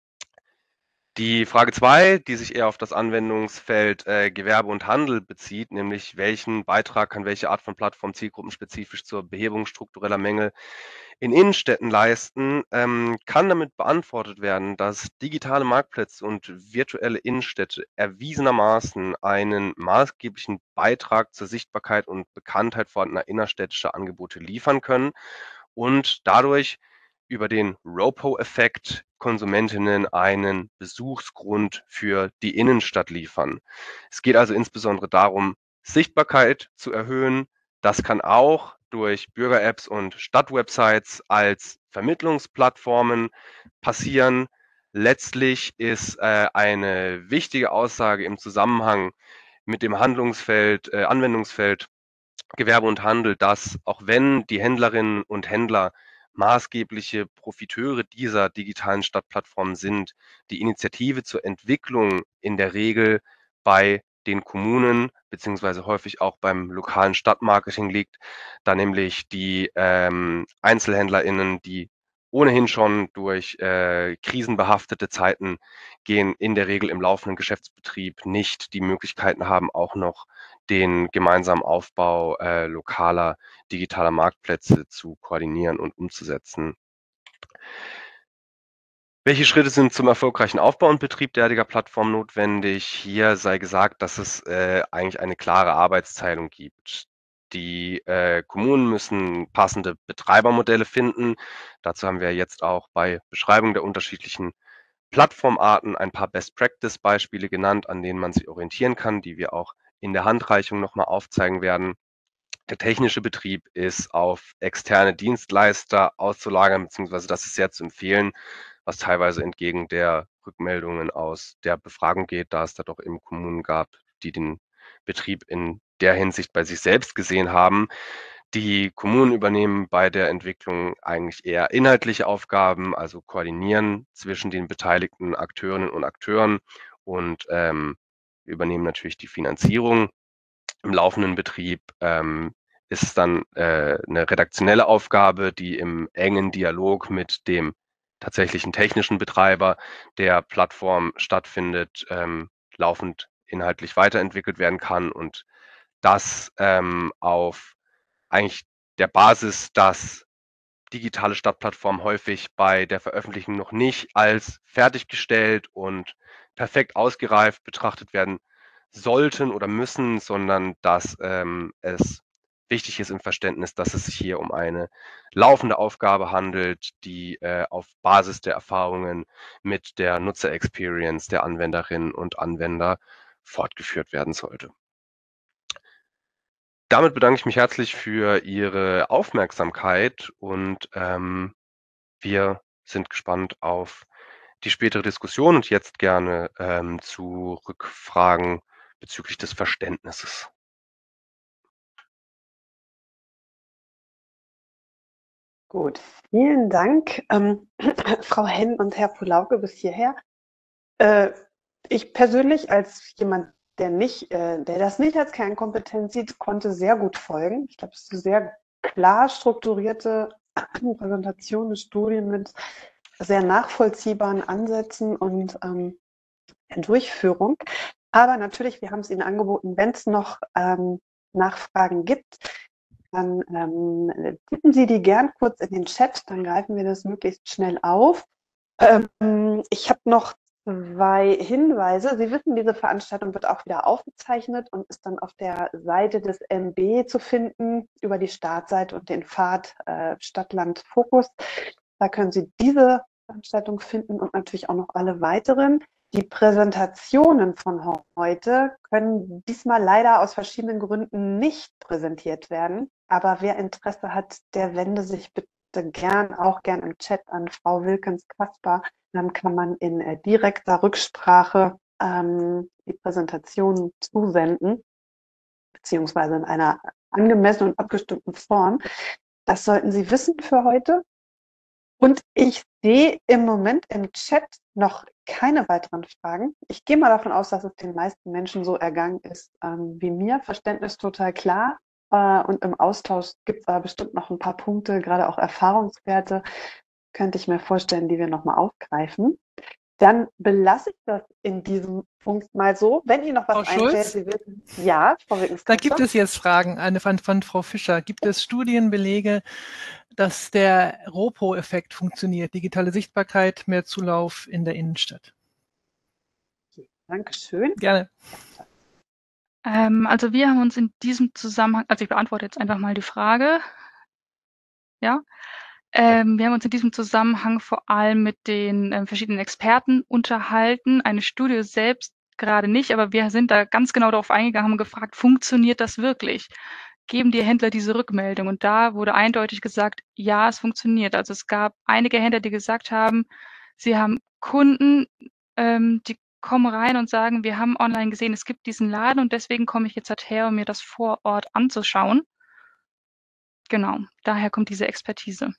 Die Frage zwei, die sich eher auf das Anwendungsfeld äh, Gewerbe und Handel bezieht, nämlich welchen Beitrag kann welche Art von Plattform zielgruppenspezifisch zur Behebung struktureller Mängel in Innenstädten leisten, ähm, kann damit beantwortet werden, dass digitale Marktplätze und virtuelle Innenstädte erwiesenermaßen einen maßgeblichen Beitrag zur Sichtbarkeit und Bekanntheit vorhandener innerstädtischer Angebote liefern können und dadurch über den ROPO-Effekt Konsumentinnen einen Besuchsgrund für die Innenstadt liefern. Es geht also insbesondere darum, Sichtbarkeit zu erhöhen. Das kann auch durch Bürger-Apps und Stadtwebsites als Vermittlungsplattformen passieren. Letztlich ist äh, eine wichtige Aussage im Zusammenhang mit dem Handlungsfeld, äh, Anwendungsfeld Gewerbe und Handel, dass auch wenn die Händlerinnen und Händler maßgebliche Profiteure dieser digitalen Stadtplattformen sind, die Initiative zur Entwicklung in der Regel bei den Kommunen beziehungsweise häufig auch beim lokalen Stadtmarketing liegt, da nämlich die ähm, EinzelhändlerInnen, die ohnehin schon durch äh, krisenbehaftete Zeiten gehen, in der Regel im laufenden Geschäftsbetrieb nicht die Möglichkeiten haben, auch noch den gemeinsamen Aufbau äh, lokaler digitaler Marktplätze zu koordinieren und umzusetzen. Welche Schritte sind zum erfolgreichen Aufbau und Betrieb derartiger Plattformen notwendig? Hier sei gesagt, dass es äh, eigentlich eine klare Arbeitsteilung gibt. Die äh, Kommunen müssen passende Betreibermodelle finden. Dazu haben wir jetzt auch bei Beschreibung der unterschiedlichen Plattformarten ein paar Best-Practice-Beispiele genannt, an denen man sich orientieren kann, die wir auch in der Handreichung nochmal aufzeigen werden. Der technische Betrieb ist auf externe Dienstleister auszulagern, beziehungsweise das ist sehr zu empfehlen, was teilweise entgegen der Rückmeldungen aus der Befragung geht, da es da doch eben Kommunen gab, die den Betrieb in der Hinsicht bei sich selbst gesehen haben. Die Kommunen übernehmen bei der Entwicklung eigentlich eher inhaltliche Aufgaben, also koordinieren zwischen den beteiligten Akteurinnen und Akteuren und ähm, übernehmen natürlich die Finanzierung. Im laufenden Betrieb ähm, ist es dann äh, eine redaktionelle Aufgabe, die im engen Dialog mit dem tatsächlichen technischen Betreiber der Plattform stattfindet, ähm, laufend inhaltlich weiterentwickelt werden kann und das ähm, auf eigentlich der Basis, dass digitale Stadtplattformen häufig bei der Veröffentlichung noch nicht als fertiggestellt und perfekt ausgereift betrachtet werden sollten oder müssen, sondern dass ähm, es wichtig ist im Verständnis, dass es sich hier um eine laufende Aufgabe handelt, die äh, auf Basis der Erfahrungen mit der Nutzer-Experience der Anwenderinnen und Anwender fortgeführt werden sollte. Damit bedanke ich mich herzlich für Ihre Aufmerksamkeit und ähm, wir sind gespannt auf die spätere Diskussion und jetzt gerne ähm, zu Rückfragen bezüglich des Verständnisses. Gut, vielen Dank, ähm, Frau Henn und Herr Polauke bis hierher. Äh, ich persönlich als jemand, der nicht, äh, der das nicht als Kernkompetenz sieht, konnte sehr gut folgen. Ich glaube, es ist eine sehr klar strukturierte Präsentation, eine Studie mit sehr nachvollziehbaren Ansätzen und ähm, Durchführung. Aber natürlich, wir haben es Ihnen angeboten, wenn es noch ähm, Nachfragen gibt, dann ähm, tippen Sie die gern kurz in den Chat, dann greifen wir das möglichst schnell auf. Ähm, ich habe noch Zwei Hinweise. Sie wissen, diese Veranstaltung wird auch wieder aufgezeichnet und ist dann auf der Seite des M B zu finden, über die Startseite und den Pfad äh, Stadtland Fokus. Da können Sie diese Veranstaltung finden und natürlich auch noch alle weiteren. Die Präsentationen von heute können diesmal leider aus verschiedenen Gründen nicht präsentiert werden. Aber wer Interesse hat, der wende sich bitte gern, auch gern im Chat an Frau Wilkens-Kasper. Dann kann man in äh, direkter Rücksprache ähm, die Präsentation zusenden, beziehungsweise in einer angemessenen und abgestimmten Form. Das sollten Sie wissen für heute. Und ich sehe im Moment im Chat noch keine weiteren Fragen. Ich gehe mal davon aus, dass es den meisten Menschen so ergangen ist ähm, wie mir. Verständnis total klar. Äh, und im Austausch gibt es aber bestimmt noch ein paar Punkte, gerade auch Erfahrungswerte, könnte ich mir vorstellen, die wir nochmal aufgreifen. Dann belasse ich das in diesem Punkt mal so. Wenn Ihnen noch was Frau einfällt, Schulz? Sie wissen, ja, Frau Wilkens. Da gibt es jetzt Fragen, eine von, von Frau Fischer. Gibt es Studienbelege, dass der ROPO-Effekt funktioniert, digitale Sichtbarkeit, mehr Zulauf in der Innenstadt? Dankeschön. Gerne. Ähm, also wir haben uns in diesem Zusammenhang, also ich beantworte jetzt einfach mal die Frage. Ja. Ähm, wir haben uns in diesem Zusammenhang vor allem mit den ähm, verschiedenen Experten unterhalten. Eine Studie selbst gerade nicht, aber wir sind da ganz genau darauf eingegangen und gefragt, funktioniert das wirklich? Geben die Händler diese Rückmeldung? Und da wurde eindeutig gesagt, ja, es funktioniert. Also es gab einige Händler, die gesagt haben, sie haben Kunden, ähm, die kommen rein und sagen, wir haben online gesehen, es gibt diesen Laden und deswegen komme ich jetzt halt her, um mir das vor Ort anzuschauen. Genau, daher kommt diese Expertise.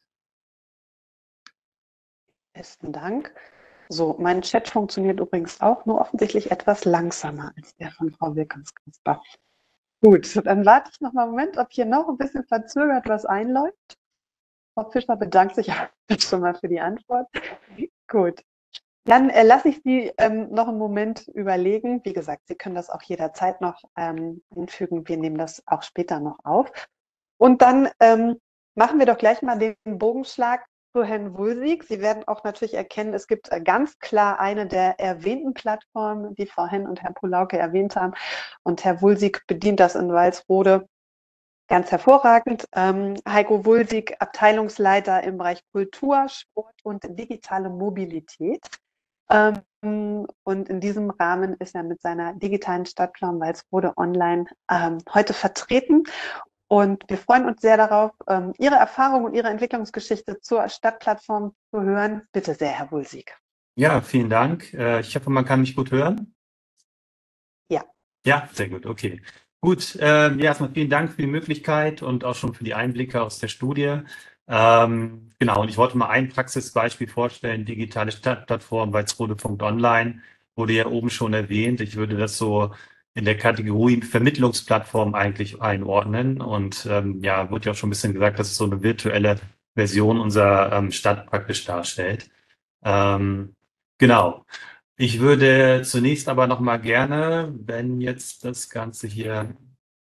Besten Dank. So, mein Chat funktioniert übrigens auch, nur offensichtlich etwas langsamer als der von Frau Wilkens-Kasper. Gut, dann warte ich noch mal einen Moment, ob hier noch ein bisschen verzögert was einläuft. Frau Fischer bedankt sich schon mal für die Antwort. Gut, dann äh, lasse ich Sie ähm, noch einen Moment überlegen. Wie gesagt, Sie können das auch jederzeit noch ähm, einfügen. Wir nehmen das auch später noch auf. Und dann ähm, machen wir doch gleich mal den Bogenschlag zu Herrn Wulsig. Sie werden auch natürlich erkennen, es gibt ganz klar eine der erwähnten Plattformen, die Frau Henn und Herr Polauke erwähnt haben. Und Herr Wulsig bedient das in Walsrode ganz hervorragend. Ähm, Heiko Wulsig, Abteilungsleiter im Bereich Kultur, Sport und digitale Mobilität. Ähm, und in diesem Rahmen ist er mit seiner digitalen Stadtplan Walsrode online ähm, heute vertreten. Und wir freuen uns sehr darauf, ähm, Ihre Erfahrung und Ihre Entwicklungsgeschichte zur Stadtplattform zu hören. Bitte sehr, Herr Wulsig. Ja, vielen Dank. Äh, ich hoffe, man kann mich gut hören. Ja. Ja, sehr gut, okay. Gut, äh, ja, erstmal vielen Dank für die Möglichkeit und auch schon für die Einblicke aus der Studie. Ähm, genau, und ich wollte mal ein Praxisbeispiel vorstellen, digitale Stadtplattform walsrode Punkt online, wurde ja oben schon erwähnt. Ich würde das so in der Kategorie Vermittlungsplattform eigentlich einordnen. Und ähm, ja, wurde ja auch schon ein bisschen gesagt, dass es so eine virtuelle Version unserer ähm, Stadt praktisch darstellt. Ähm, genau. Ich würde zunächst aber noch mal gerne, wenn jetzt das Ganze hier...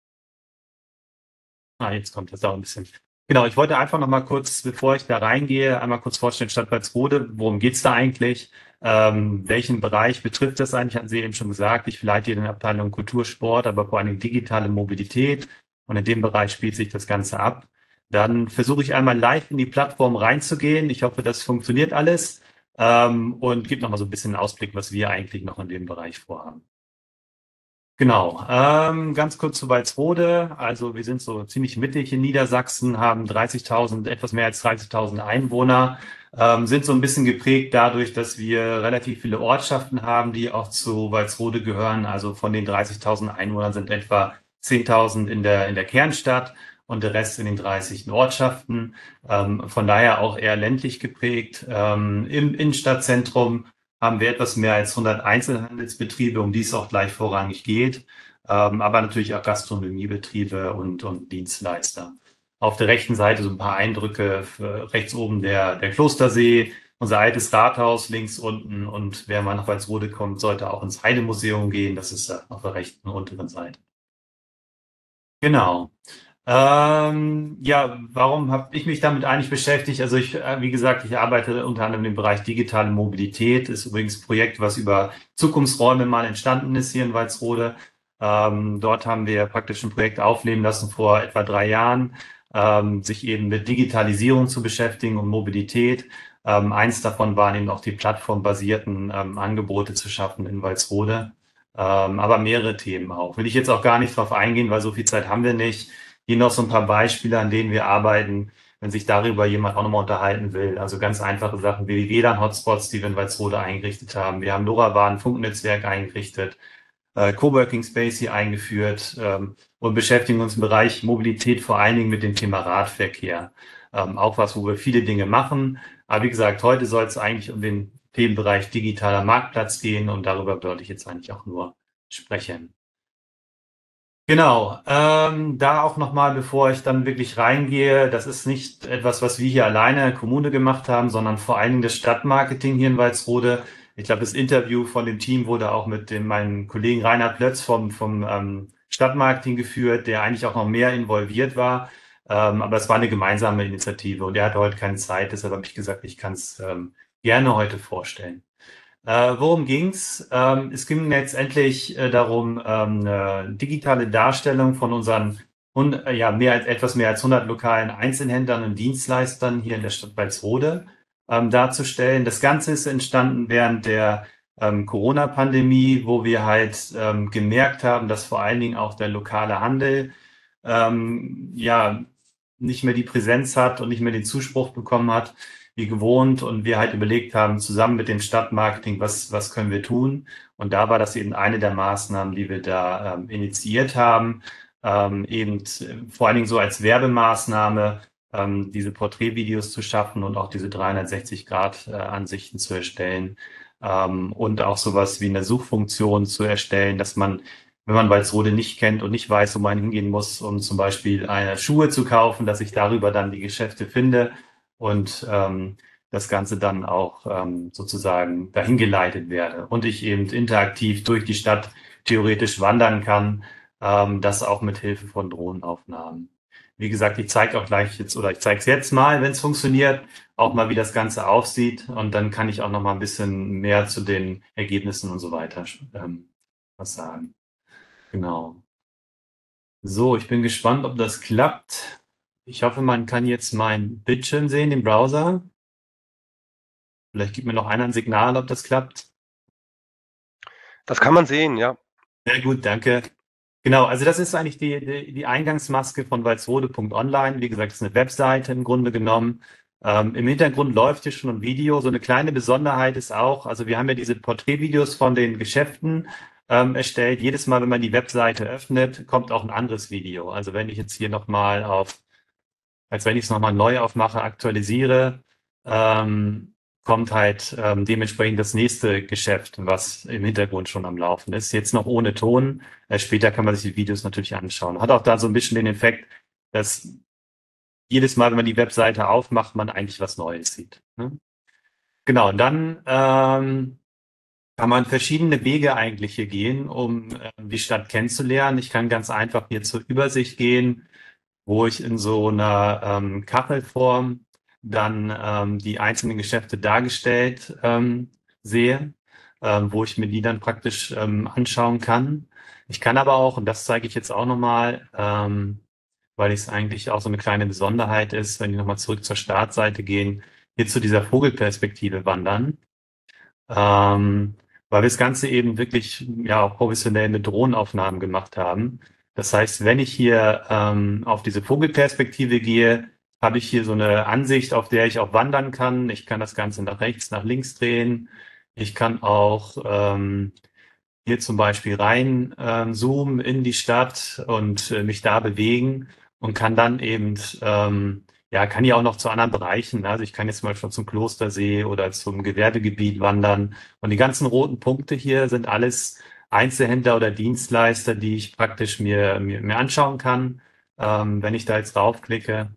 Ah, jetzt kommt das auch ein bisschen... Genau, ich wollte einfach noch mal kurz, bevor ich da reingehe, einmal kurz vorstellen, Stadt Walsrode, worum geht's da eigentlich? Ähm, welchen Bereich betrifft das eigentlich? Hatten Sie eben schon gesagt, ich leite hier in der Abteilung Kultur, Sport, aber vor allem digitale Mobilität. Und in dem Bereich spielt sich das Ganze ab. Dann versuche ich einmal live in die Plattform reinzugehen. Ich hoffe, das funktioniert alles. Ähm, und gebe noch mal so ein bisschen einen Ausblick, was wir eigentlich noch in dem Bereich vorhaben. Genau, ähm, ganz kurz zu Walsrode. Also wir sind so ziemlich mittig in Niedersachsen, haben dreißigtausend, etwas mehr als dreißigtausend Einwohner, ähm, sind so ein bisschen geprägt dadurch, dass wir relativ viele Ortschaften haben, die auch zu Walsrode gehören. Also von den dreißigtausend Einwohnern sind etwa zehntausend in der, in der Kernstadt und der Rest in den dreißig Ortschaften. Ähm, von daher auch eher ländlich geprägt. Ähm, im Innenstadtzentrum haben wir etwas mehr als hundert Einzelhandelsbetriebe, um die es auch gleich vorrangig geht, ähm, aber natürlich auch Gastronomiebetriebe und, und Dienstleister. Auf der rechten Seite so ein paar Eindrücke, für rechts oben der, der Klostersee, unser altes Rathaus links unten, und wer mal nach Walsrode kommt, sollte auch ins Heidemuseum gehen, das ist auf der rechten unteren Seite. Genau. Ähm, ja, warum habe ich mich damit eigentlich beschäftigt? Also ich, äh, wie gesagt, ich arbeite unter anderem im Bereich digitale Mobilität. Ist übrigens ein Projekt, was über Zukunftsräume mal entstanden ist hier in Walsrode. Ähm, dort haben wir praktisch ein Projekt aufleben lassen vor etwa drei Jahren, ähm, sich eben mit Digitalisierung zu beschäftigen und Mobilität. Ähm, eins davon waren eben auch die plattformbasierten ähm, Angebote zu schaffen in Walsrode. Ähm, aber mehrere Themen auch. Will ich jetzt auch gar nicht drauf eingehen, weil so viel Zeit haben wir nicht. Hier noch so ein paar Beispiele, an denen wir arbeiten, wenn sich darüber jemand auch nochmal unterhalten will. Also ganz einfache Sachen wie die W L A N-Hotspots, die wir in Walsrode eingerichtet haben. Wir haben LoRaWAN, Funknetzwerk eingerichtet, äh, Coworking Space hier eingeführt ähm, und beschäftigen uns im Bereich Mobilität vor allen Dingen mit dem Thema Radverkehr. Ähm, auch was, wo wir viele Dinge machen. Aber wie gesagt, heute soll es eigentlich um den Themenbereich digitaler Marktplatz gehen und darüber wollte ich jetzt eigentlich auch nur sprechen. Genau, ähm, da auch nochmal, bevor ich dann wirklich reingehe, das ist nicht etwas, was wir hier alleine Kommune gemacht haben, sondern vor allen Dingen das Stadtmarketing hier in Walsrode. Ich glaube, das Interview von dem Team wurde auch mit dem, meinem Kollegen Rainer Plötz vom, vom ähm, Stadtmarketing geführt, der eigentlich auch noch mehr involviert war. Ähm, aber es war eine gemeinsame Initiative und er hatte heute keine Zeit, deshalb habe ich gesagt, ich kann es ähm, gerne heute vorstellen. Äh, worum ging's? Ähm, es ging letztendlich äh, darum, ähm, eine digitale Darstellung von unseren und, äh, ja, mehr als, etwas mehr als hundert lokalen Einzelhändlern und Dienstleistern hier in der Stadt Walsrode ähm, darzustellen. Das Ganze ist entstanden während der ähm, Corona-Pandemie, wo wir halt ähm, gemerkt haben, dass vor allen Dingen auch der lokale Handel ähm, ja nicht mehr die Präsenz hat und nicht mehr den Zuspruch bekommen hat wie gewohnt und wir halt überlegt haben, zusammen mit dem Stadtmarketing, was, was können wir tun? Und da war das eben eine der Maßnahmen, die wir da ähm, initiiert haben, ähm, eben äh, vor allen Dingen so als Werbemaßnahme, ähm, diese Porträtvideos zu schaffen und auch diese dreihundertsechzig Grad äh, Ansichten zu erstellen ähm, und auch sowas wie eine Suchfunktion zu erstellen, dass man, wenn man Walsrode nicht kennt und nicht weiß, wo man hingehen muss, um zum Beispiel eine Schuhe zu kaufen, dass ich darüber dann die Geschäfte finde und ähm, das Ganze dann auch ähm, sozusagen dahin geleitet werde und ich eben interaktiv durch die Stadt theoretisch wandern kann, ähm, das auch mit Hilfe von Drohnenaufnahmen. Wie gesagt, ich zeige auch gleich jetzt oder ich zeige es jetzt mal, wenn es funktioniert, auch mal, wie das Ganze aussieht und dann kann ich auch noch mal ein bisschen mehr zu den Ergebnissen und so weiter ähm, was sagen. Genau. So, ich bin gespannt, ob das klappt. Ich hoffe, man kann jetzt meinen Bildschirm sehen, den Browser. Vielleicht gibt mir noch einer ein Signal, ob das klappt. Das kann man sehen, ja. Sehr gut, danke. Genau, also das ist eigentlich die, die, die Eingangsmaske von walsrode punkt online. Wie gesagt, das ist eine Webseite im Grunde genommen. Ähm, im Hintergrund läuft hier schon ein Video. So eine kleine Besonderheit ist auch, also wir haben ja diese Porträtvideos von den Geschäften ähm, erstellt. Jedes Mal, wenn man die Webseite öffnet, kommt auch ein anderes Video. Also wenn ich jetzt hier nochmal auf, als wenn ich es nochmal neu aufmache, aktualisiere, ähm, kommt halt ähm, dementsprechend das nächste Geschäft, was im Hintergrund schon am Laufen ist. Jetzt noch ohne Ton. Äh, später kann man sich die Videos natürlich anschauen. Hat auch da so ein bisschen den Effekt, dass jedes Mal, wenn man die Webseite aufmacht, man eigentlich was Neues sieht. Ne? Genau, und dann ähm, kann man verschiedene Wege eigentlich hier gehen, um äh, die Stadt kennenzulernen. Ich kann ganz einfach hier zur Übersicht gehen, wo ich in so einer ähm, Kachelform dann ähm, die einzelnen Geschäfte dargestellt ähm, sehe, ähm, wo ich mir die dann praktisch ähm, anschauen kann. Ich kann aber auch, und das zeige ich jetzt auch nochmal, ähm, weil es eigentlich auch so eine kleine Besonderheit ist, wenn wir nochmal zurück zur Startseite gehen, hier zu dieser Vogelperspektive wandern, ähm, weil wir das Ganze eben wirklich ja auch professionell mit Drohnenaufnahmen gemacht haben. Das heißt, wenn ich hier ähm, auf diese Vogelperspektive gehe, habe ich hier so eine Ansicht, auf der ich auch wandern kann. Ich kann das Ganze nach rechts, nach links drehen. Ich kann auch ähm, hier zum Beispiel rein ähm, zoomen in die Stadt und äh, mich da bewegen und kann dann eben, ähm, ja, kann ja auch noch zu anderen Bereichen. Also ich kann jetzt mal schon zum Klostersee oder zum Gewerbegebiet wandern. Und die ganzen roten Punkte hier sind alles Einzelhändler oder Dienstleister, die ich praktisch mir, mir, mir anschauen kann. Ähm, wenn ich da jetzt draufklicke,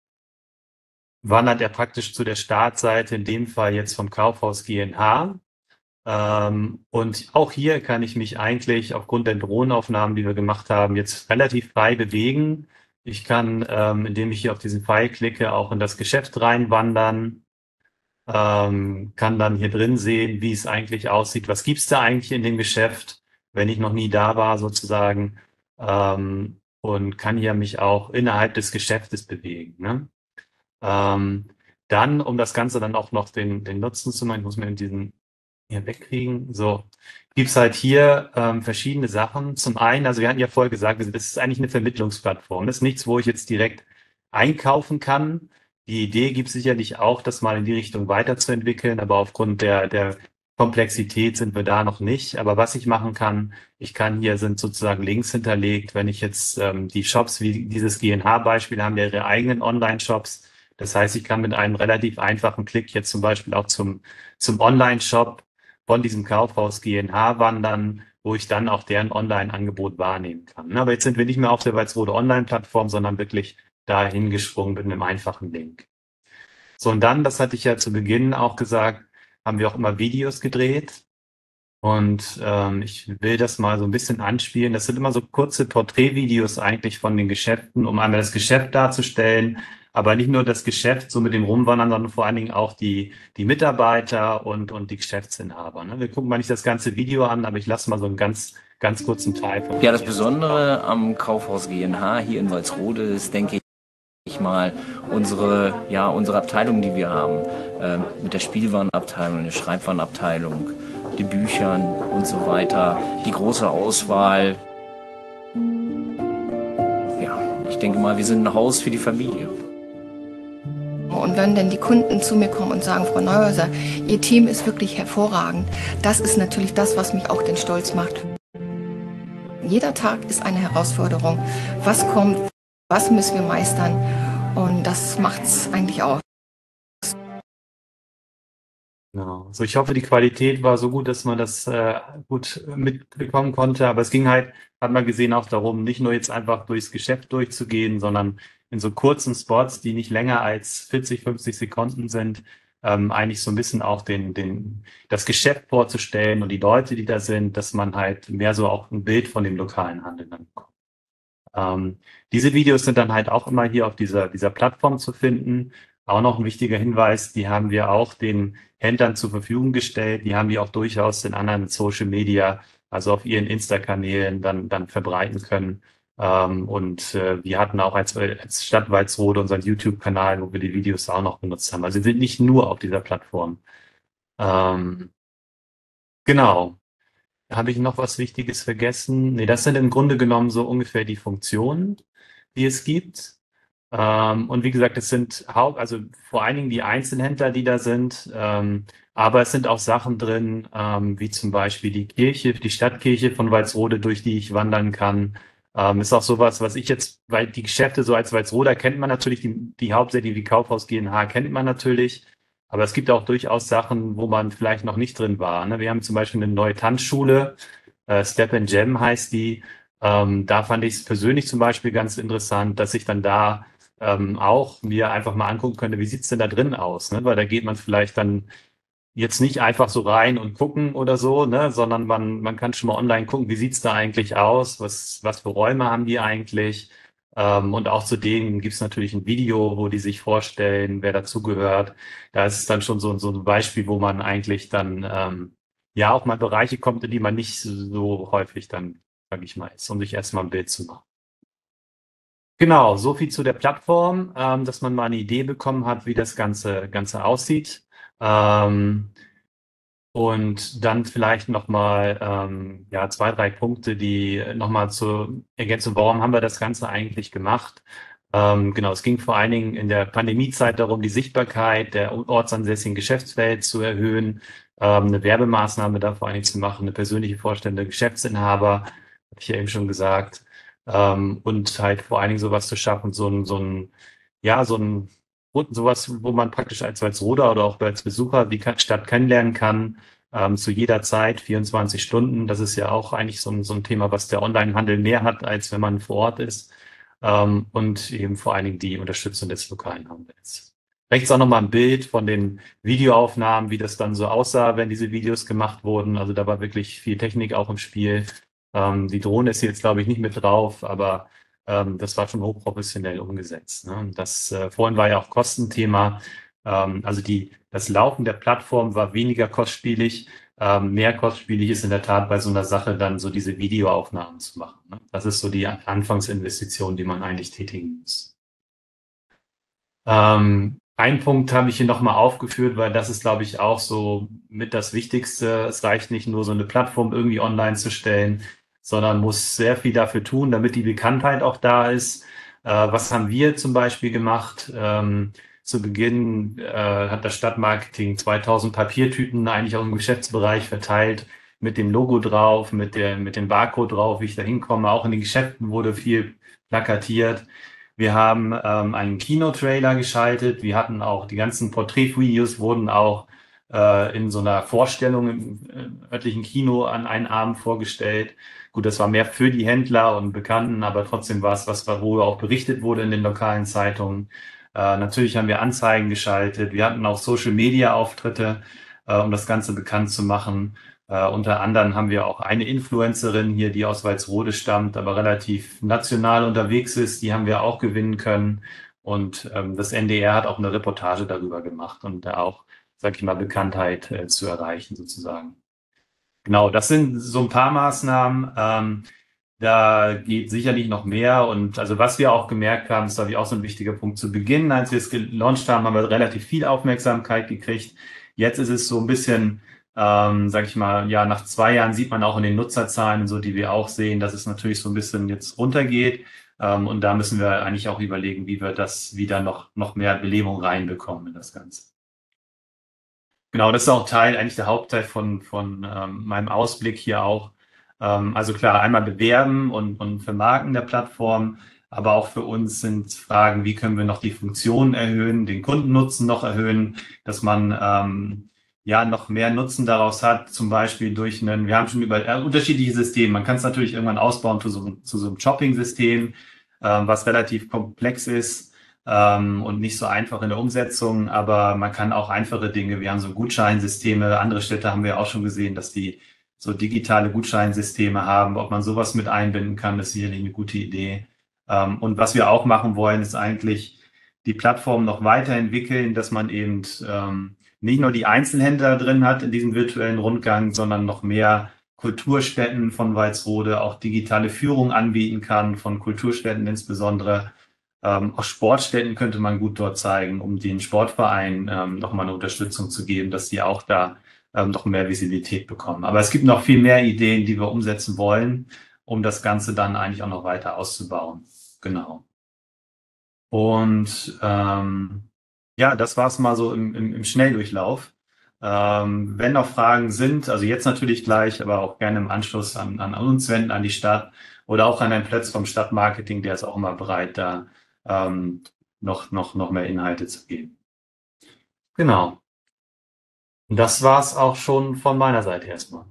wandert er praktisch zu der Startseite, in dem Fall jetzt vom Kaufhaus G N H. Ähm, und auch hier kann ich mich eigentlich aufgrund der Drohnenaufnahmen, die wir gemacht haben, jetzt relativ frei bewegen. Ich kann, ähm, indem ich hier auf diesen Pfeil klicke, auch in das Geschäft reinwandern, ähm, kann dann hier drin sehen, wie es eigentlich aussieht. Was gibt's da eigentlich in dem Geschäft, wenn ich noch nie da war sozusagen, ähm, und kann hier mich auch innerhalb des Geschäftes bewegen, ne? Ähm, dann, um das Ganze dann auch noch den, den Nutzen zu machen, ich muss mir diesen hier wegkriegen. So, gibt's halt hier ähm, verschiedene Sachen. Zum einen, also wir hatten ja vorher gesagt, das ist eigentlich eine Vermittlungsplattform. Das ist nichts, wo ich jetzt direkt einkaufen kann. Die Idee gibt es sicherlich auch, das mal in die Richtung weiterzuentwickeln, aber aufgrund der, der Komplexität sind wir da noch nicht. Aber was ich machen kann, ich kann hier sind sozusagen Links hinterlegt, wenn ich jetzt ähm, die Shops wie dieses G N H-Beispiel haben ja ihre eigenen Online-Shops. Das heißt, ich kann mit einem relativ einfachen Klick jetzt zum Beispiel auch zum, zum Online-Shop von diesem Kaufhaus G N H wandern, wo ich dann auch deren Online-Angebot wahrnehmen kann. Aber jetzt sind wir nicht mehr auf der Walsrode Online-Plattform, sondern wirklich dahin gesprungen mit einem einfachen Link. So, und dann, das hatte ich ja zu Beginn auch gesagt, haben wir auch immer Videos gedreht. Und ähm, ich will das mal so ein bisschen anspielen. Das sind immer so kurze Porträtvideos eigentlich von den Geschäften, um einmal das Geschäft darzustellen, aber nicht nur das Geschäft so mit dem Rumwandern, sondern vor allen Dingen auch die, die Mitarbeiter und, und die Geschäftsinhaber. Ne? Wir gucken mal nicht das ganze Video an, aber ich lasse mal so einen ganz, ganz kurzen Teil von. Ja, das Besondere am Kaufhaus G N H hier in Walsrode ist, denke ich mal, unsere, ja, unsere Abteilung, die wir haben, äh, mit der Spielwarenabteilung, der Schreibwarenabteilung, die Büchern und so weiter, die große Auswahl. Ja, ich denke mal, wir sind ein Haus für die Familie. Und wenn dann die Kunden zu mir kommen und sagen, Frau Neuhäuser, Ihr Team ist wirklich hervorragend, das ist natürlich das, was mich auch den Stolz macht. Jeder Tag ist eine Herausforderung. Was kommt, was müssen wir meistern? Und das macht es eigentlich auch. Genau. So, ich hoffe, die Qualität war so gut, dass man das äh, gut mitbekommen konnte. Aber es ging halt, hat man gesehen, auch darum, nicht nur jetzt einfach durchs Geschäft durchzugehen, sondern in so kurzen Spots, die nicht länger als vierzig, fünfzig Sekunden sind, ähm, eigentlich so ein bisschen auch den, den, das Geschäft vorzustellen und die Leute, die da sind, dass man halt mehr so auch ein Bild von dem lokalen Handel dann bekommt. Ähm, diese Videos sind dann halt auch immer hier auf dieser, dieser Plattform zu finden. Auch noch ein wichtiger Hinweis, die haben wir auch den Händlern zur Verfügung gestellt. Die haben die auch durchaus in anderen Social Media, also auf ihren Insta-Kanälen dann, dann verbreiten können. Ähm, und äh, wir hatten auch als, als Stadt Walsrode unseren YouTube-Kanal, wo wir die Videos auch noch benutzt haben. Also sie sind nicht nur auf dieser Plattform. Ähm, genau. Habe ich noch was Wichtiges vergessen? Nee, das sind im Grunde genommen so ungefähr die Funktionen, die es gibt. Ähm, und wie gesagt, es sind Haupt, also vor allen Dingen die Einzelhändler, die da sind, ähm, aber es sind auch Sachen drin, ähm, wie zum Beispiel die Kirche, die Stadtkirche von Walsrode, durch die ich wandern kann. Ähm, ist auch sowas, was ich jetzt, weil die Geschäfte so als Walsroder kennt man natürlich, die, die hauptsächlich wie Kaufhaus G N H kennt man natürlich, aber es gibt auch durchaus Sachen, wo man vielleicht noch nicht drin war. Ne? Wir haben zum Beispiel eine neue Tanzschule, äh, Step and Jam heißt die. Ähm, da fand ich es persönlich zum Beispiel ganz interessant, dass ich dann da ähm, auch mir einfach mal angucken könnte, wie sieht's denn da drin aus, ne? Weil da geht man vielleicht dann jetzt nicht einfach so rein und gucken oder so, ne? Sondern man, man kann schon mal online gucken, wie sieht's da eigentlich aus, was, was für Räume haben die eigentlich, ähm, und auch zu denen gibt's natürlich ein Video, wo die sich vorstellen, wer dazugehört. Da ist es dann schon so, so ein Beispiel, wo man eigentlich dann ähm, ja auch mal Bereiche kommt, in die man nicht so häufig dann, sage ich mal, ist, um sich erstmal ein Bild zu machen. Genau, so viel zu der Plattform, ähm, dass man mal eine Idee bekommen hat, wie das Ganze, Ganze aussieht. Ähm, und dann vielleicht nochmal ähm, ja, zwei, drei Punkte, die nochmal zur Ergänzung, warum haben wir das Ganze eigentlich gemacht? Ähm, genau, es ging vor allen Dingen in der Pandemiezeit darum, die Sichtbarkeit der ortsansässigen Geschäftswelt zu erhöhen, ähm, eine Werbemaßnahme da vor allen Dingen zu machen, eine persönliche Vorstellung der Geschäftsinhaber, habe ich ja eben schon gesagt. Ähm, und halt vor allen Dingen sowas zu schaffen, so ein, so ein, ja, so ein, sowas, wo man praktisch als Walsroder oder auch als Besucher die Stadt kennenlernen kann, ähm, zu jeder Zeit, vierundzwanzig Stunden. Das ist ja auch eigentlich so ein, so ein Thema, was der Onlinehandel mehr hat, als wenn man vor Ort ist. Ähm, und eben vor allen Dingen die Unterstützung des lokalen Handels. Rechts auch nochmal ein Bild von den Videoaufnahmen, wie das dann so aussah, wenn diese Videos gemacht wurden. Also da war wirklich viel Technik auch im Spiel. Ähm, die Drohne ist jetzt, glaube ich, nicht mit drauf, aber Ähm, das war schon hochprofessionell umgesetzt. Ne? Und das äh, vorhin war ja auch Kostenthema. Ähm, also die, das Laufen der Plattform war weniger kostspielig. Ähm, mehr kostspielig ist in der Tat bei so einer Sache dann so diese Videoaufnahmen zu machen. Ne? Das ist so die Anfangsinvestition, die man eigentlich tätigen muss. Ähm, ein Punkt habe ich hier nochmal aufgeführt, weil das ist, glaube ich, auch so mit das Wichtigste. Es reicht nicht nur so eine Plattform irgendwie online zu stellen, sondern muss sehr viel dafür tun, damit die Bekanntheit auch da ist. Äh, was haben wir zum Beispiel gemacht? Ähm, zu Beginn äh, hat das Stadtmarketing zweitausend Papiertüten eigentlich auch im Geschäftsbereich verteilt, mit dem Logo drauf, mit, der, mit dem Barcode drauf, wie ich da hinkomme. Auch in den Geschäften wurde viel plakatiert. Wir haben ähm, einen Kinotrailer geschaltet. Wir hatten auch die ganzen Porträtvideos wurden auch äh, in so einer Vorstellung im äh, örtlichen Kino an einen Abend vorgestellt. Gut, das war mehr für die Händler und Bekannten, aber trotzdem war es was, worüber auch berichtet wurde in den lokalen Zeitungen. Äh, natürlich haben wir Anzeigen geschaltet. Wir hatten auch Social-Media-Auftritte, äh, um das Ganze bekannt zu machen. Uh, unter anderem haben wir auch eine Influencerin hier, die aus Walsrode stammt, aber relativ national unterwegs ist. Die haben wir auch gewinnen können. Und ähm, das N D R hat auch eine Reportage darüber gemacht und da auch, sag ich mal, Bekanntheit äh, zu erreichen sozusagen. Genau, das sind so ein paar Maßnahmen. Ähm, da geht sicherlich noch mehr. Und also was wir auch gemerkt haben, ist, glaube ich, auch so ein wichtiger Punkt. Zu Beginn, als wir es gelauncht haben, haben wir relativ viel Aufmerksamkeit gekriegt. Jetzt ist es so ein bisschen ähm, sag ich mal, ja, nach zwei Jahren sieht man auch in den Nutzerzahlen, so die wir auch sehen, dass es natürlich so ein bisschen jetzt runtergeht. Ähm, und da müssen wir eigentlich auch überlegen, wie wir das wieder noch, noch mehr Belebung reinbekommen in das Ganze. Genau, das ist auch Teil, eigentlich der Hauptteil von, von ähm, meinem Ausblick hier auch. Ähm, also klar, einmal bewerben und, und vermarkten der Plattform, aber auch für uns sind Fragen, wie können wir noch die Funktionen erhöhen, den Kundennutzen noch erhöhen, dass man ähm, ja noch mehr Nutzen daraus hat, zum Beispiel durch einen, wir haben schon über äh, unterschiedliche Systeme. Man kann es natürlich irgendwann ausbauen zu so, zu so einem Shopping-System, äh, was relativ komplex ist ähm, und nicht so einfach in der Umsetzung, aber man kann auch einfache Dinge, wir haben so Gutscheinsysteme, andere Städte haben wir auch schon gesehen, dass die so digitale Gutscheinsysteme haben. Ob man sowas mit einbinden kann, ist sicherlich eine gute Idee. Ähm, und was wir auch machen wollen, ist eigentlich die Plattform noch weiterentwickeln, dass man eben ähm, nicht nur die Einzelhändler drin hat in diesem virtuellen Rundgang, sondern noch mehr Kulturstätten von Walsrode auch digitale Führung anbieten kann, von Kulturstätten insbesondere. Ähm, auch Sportstätten könnte man gut dort zeigen, um den Sportvereinen ähm, nochmal eine Unterstützung zu geben, dass die auch da ähm, noch mehr Visibilität bekommen. Aber es gibt noch viel mehr Ideen, die wir umsetzen wollen, um das Ganze dann eigentlich auch noch weiter auszubauen. Genau. Und ähm, ja, das war es mal so im, im, im Schnelldurchlauf. Ähm, wenn noch Fragen sind, also jetzt natürlich gleich, aber auch gerne im Anschluss an, an uns wenden, an die Stadt oder auch an Herrn Plötz vom Stadtmarketing, der ist auch immer bereit, da ähm, noch, noch, noch mehr Inhalte zu geben. Genau. Und das war es auch schon von meiner Seite erstmal.